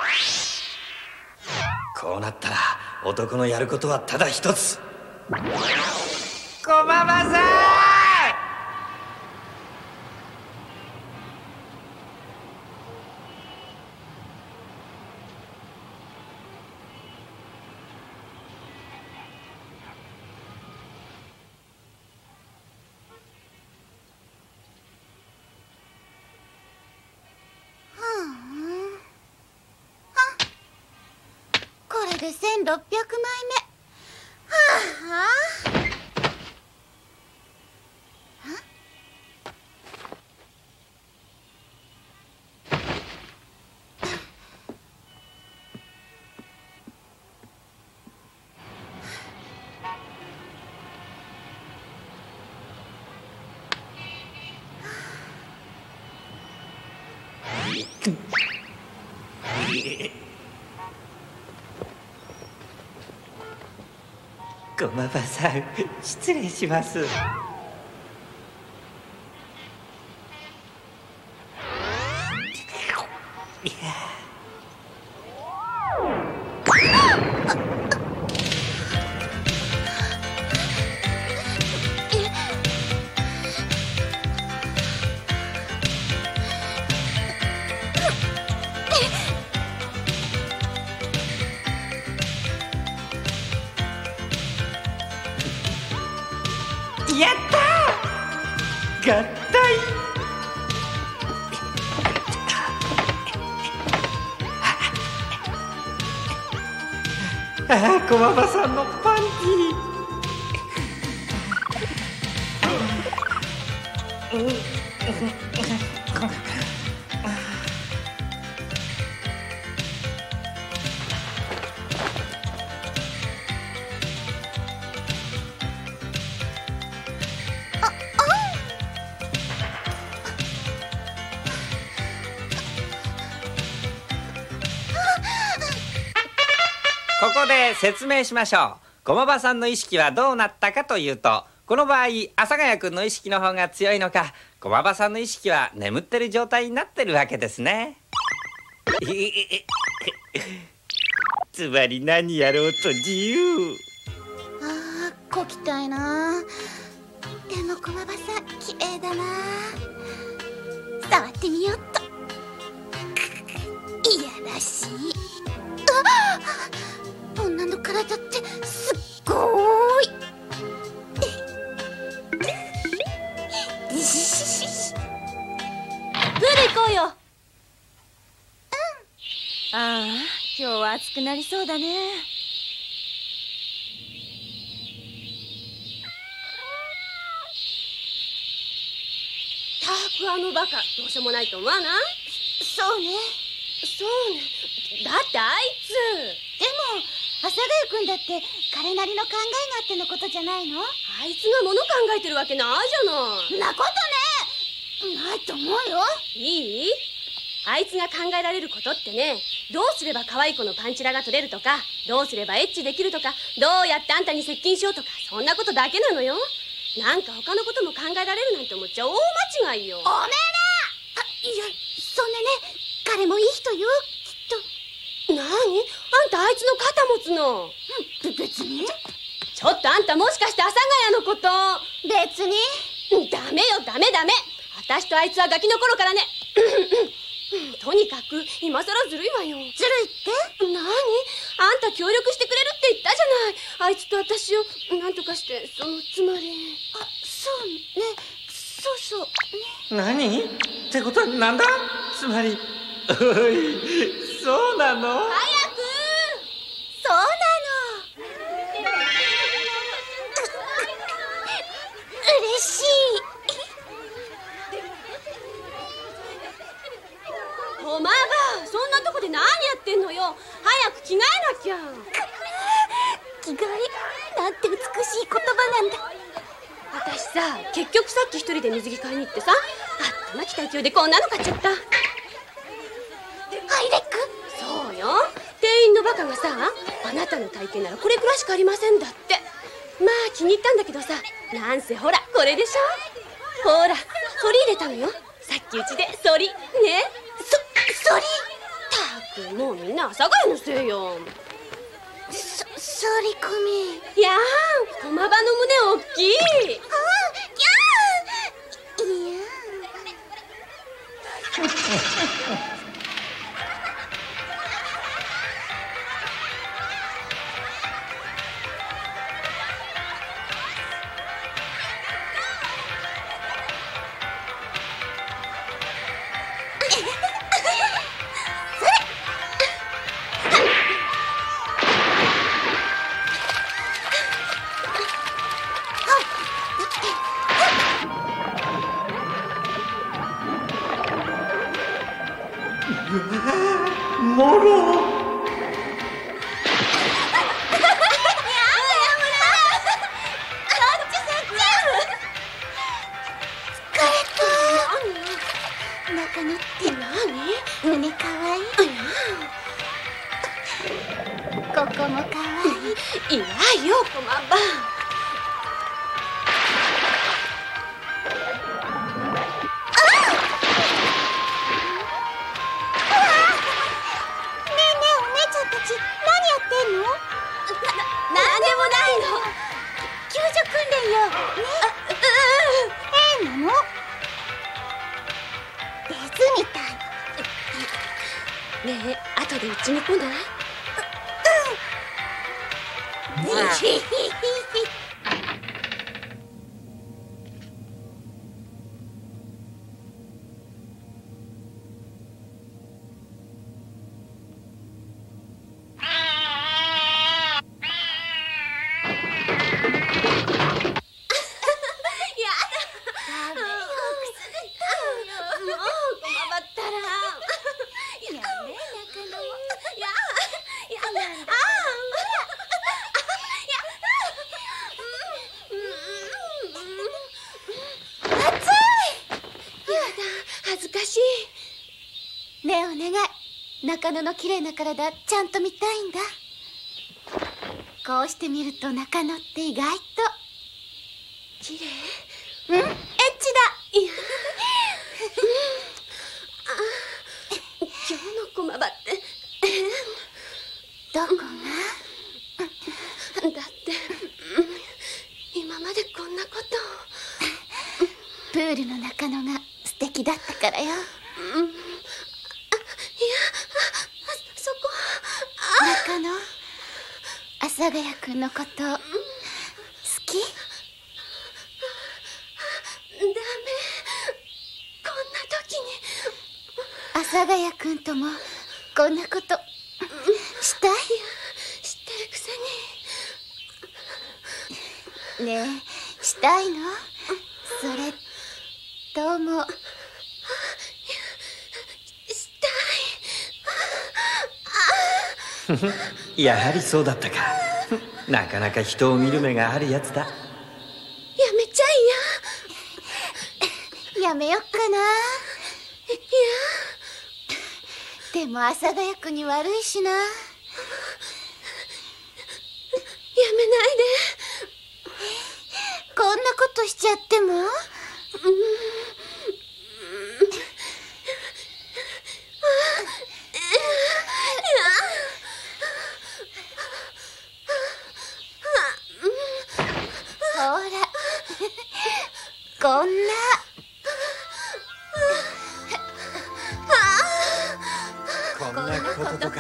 こうなったら男のやることはただ一つ。駒場さん。 これれで1600枚目。はあ。 駒場さん、失礼します。いややったー合体。ああ、駒場さんのパンティー。ここで説明しましょう。駒場さんの意識はどうなったかというと、この場合阿佐ヶ谷君の意識の方が強いのか、駒場さんの意識は眠ってる状態になってるわけですね。つまり何やろうと自由。 ああ、こきたいな。でも駒場さん綺麗だな。触ってみよっと。いやらしい。女の体ってすっごーい。 プール行こうよ。ああ、今日は暑くなりそうだね。 たくあのバカ、どうしようもないと思わない？ そうね。 そうね。だってあいつ。 でも阿佐ヶ谷君だって彼なりの考えがあってのことじゃないの？ あいつが物考えてるわけないじゃない。 んなことね、ないと思うよ。 いい？あいつが考えられることってね、どうすれば可愛い子のパンチラが取れるとか、どうすればエッチできるとか、どうやってあんたに接近しようとか、そんなことだけなのよ。なんか他のことも考えられるなんて思っちゃ大間違いよ。 おめえら！いや、そんなね、彼もいい人よ、きっと。 なに？あんたあいつの肩持つの？ 別に。 ちょっとあんたもしかして阿佐ヶ谷のこと？ 別に。 ダメよ、ダメダメ。私とあいつはガキの頃からね。とにかく今さらずるいわよ。 ずるいって？ なに？あんた協力してくれるって言ったじゃない。あいつと私を何とかして、つまり。 あ、そうね、そうそうね。 何？ってことはなんだ？つまり、おい、そうなの？ 早く！ そうなの。嬉しい。 お前がそんなとこで何やってんのよ。早く着替えなきゃ。 着替えなんて美しい言葉なんだ。 私さ、結局さっき一人で水着買いに行ってさ、あっとなきた勢いでこんなの買っちゃった。ハイレック？ そうよ。店員のバカがさ、あなたの体型ならこれくらいしかありませんだって。まあ気に入ったんだけどさ、なんせほらこれでしょ。ほら反り入れたのよ。さっきうちで反りね。 反り？ たくもうみんな阿佐ヶ谷のせいよ。 反り込み。いやー、駒場の胸大きい。 あ、いや。 こもかわいい。 いいわよこまば。なんでもないの。 救助訓練よ。変なの？デスみたい。 ねえ、後でうちに来ない？ ねえお願い、中野の綺麗な体ちゃんと見たいんだ。こうして見ると中野って意外と綺麗。 エッチだ。 いや今日の駒場ってどこが？ だって今までこんなことを。 プールの中野が素敵だったからよ。 そこ中野、阿佐ヶ谷君のこと好き？ ダメ。こんな時に阿佐ヶ谷君ともこんなことしたい？ 知ってるくせに。 ねえ、したいの？それともやはりそうだったか。なかなか人を見る目があるやつだ。 やめちゃいや。やめよっかな。 いや。 でも阿佐ヶ谷君に悪いしな。やめないで。 こんなことしちゃっても？ほらこんなこんなこととか。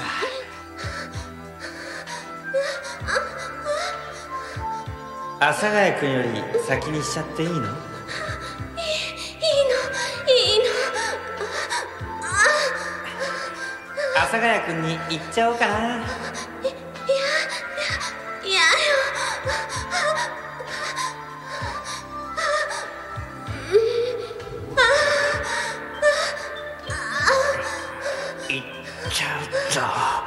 阿佐ヶ谷君より先にしちゃっていいの？ いいの。 阿佐ヶ谷君に言っちゃおうかな。 いやよ。 言っちゃうぞ。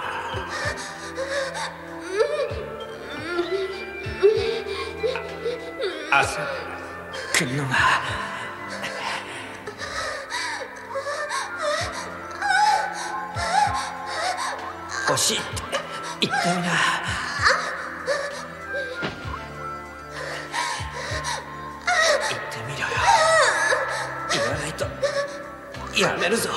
阿佐君のが欲しいって言ったよな。言ってみろよ。言わないとやめるぞ。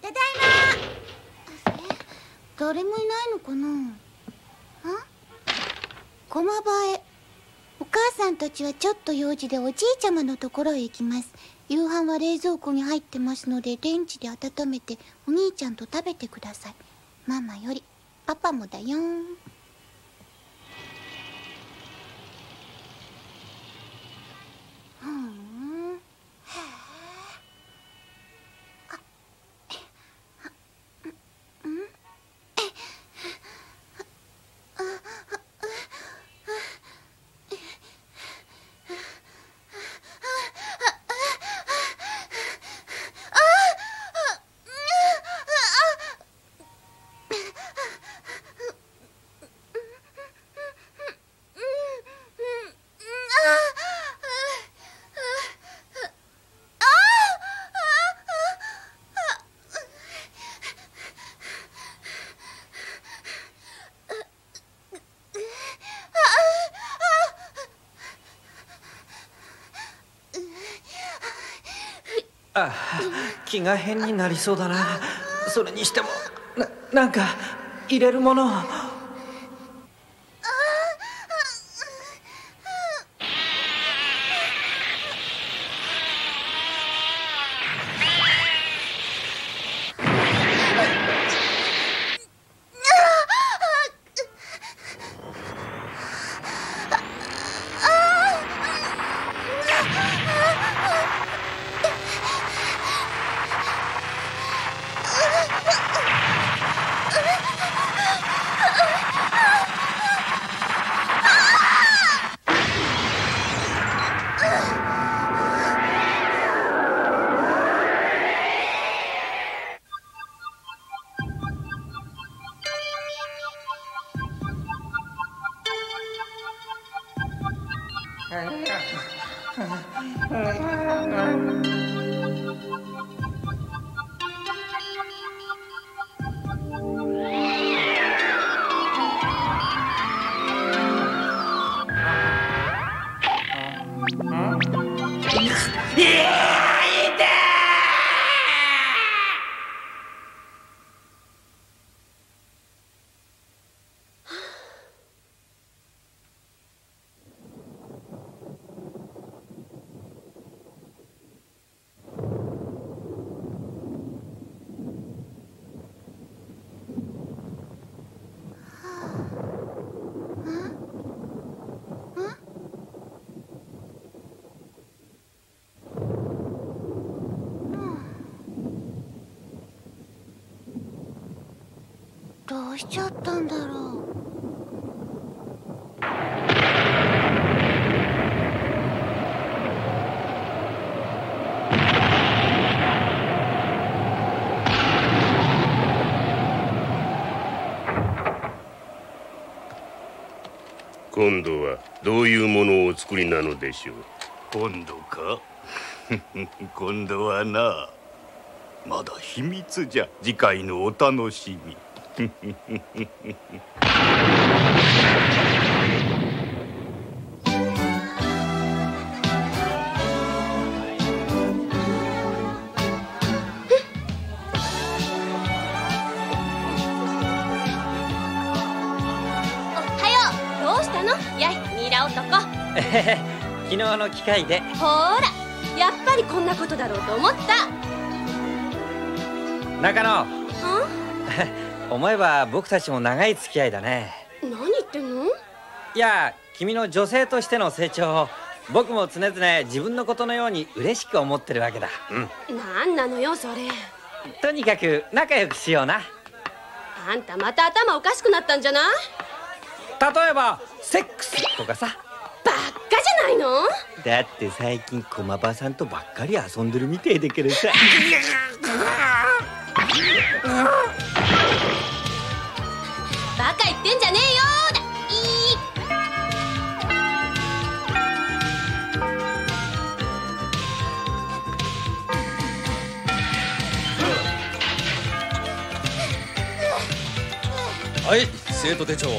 誰もいないのかな。駒場へ。お母さんたちはちょっと用事でおじいちゃまのところへ行きます。夕飯は冷蔵庫に入ってますのでレンジで温めてお兄ちゃんと食べてください。ママよりパパもだよ。 気が変になりそうだな。それにしてもなんか入れるもの。どうしちゃったんだろう。 今度はどういうものをお作りなのでしょう。今度か今度はな、まだ秘密じゃ。次回のお楽しみ。 昨日の機会で。 ほら、やっぱりこんなことだろうと思った。 中野、思えば僕たちも長い付き合いだね。 何言ってんの？ いや、君の女性としての成長を僕も常々自分のことのように嬉しく思ってるわけだ。 なんなのよそれ。 とにかく仲良くしような。 あんたまた頭おかしくなったんじゃない？ 例えばセックスとかさ。 バカじゃないの？ だって最近駒場さんとばっかり遊んでるみてえだからさ。 バカ言ってんじゃねえよーだ。 はい、生徒手帳。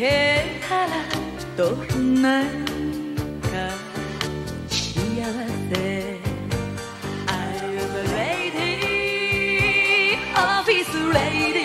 けたらどんなか幸せ I'm a lady, office lady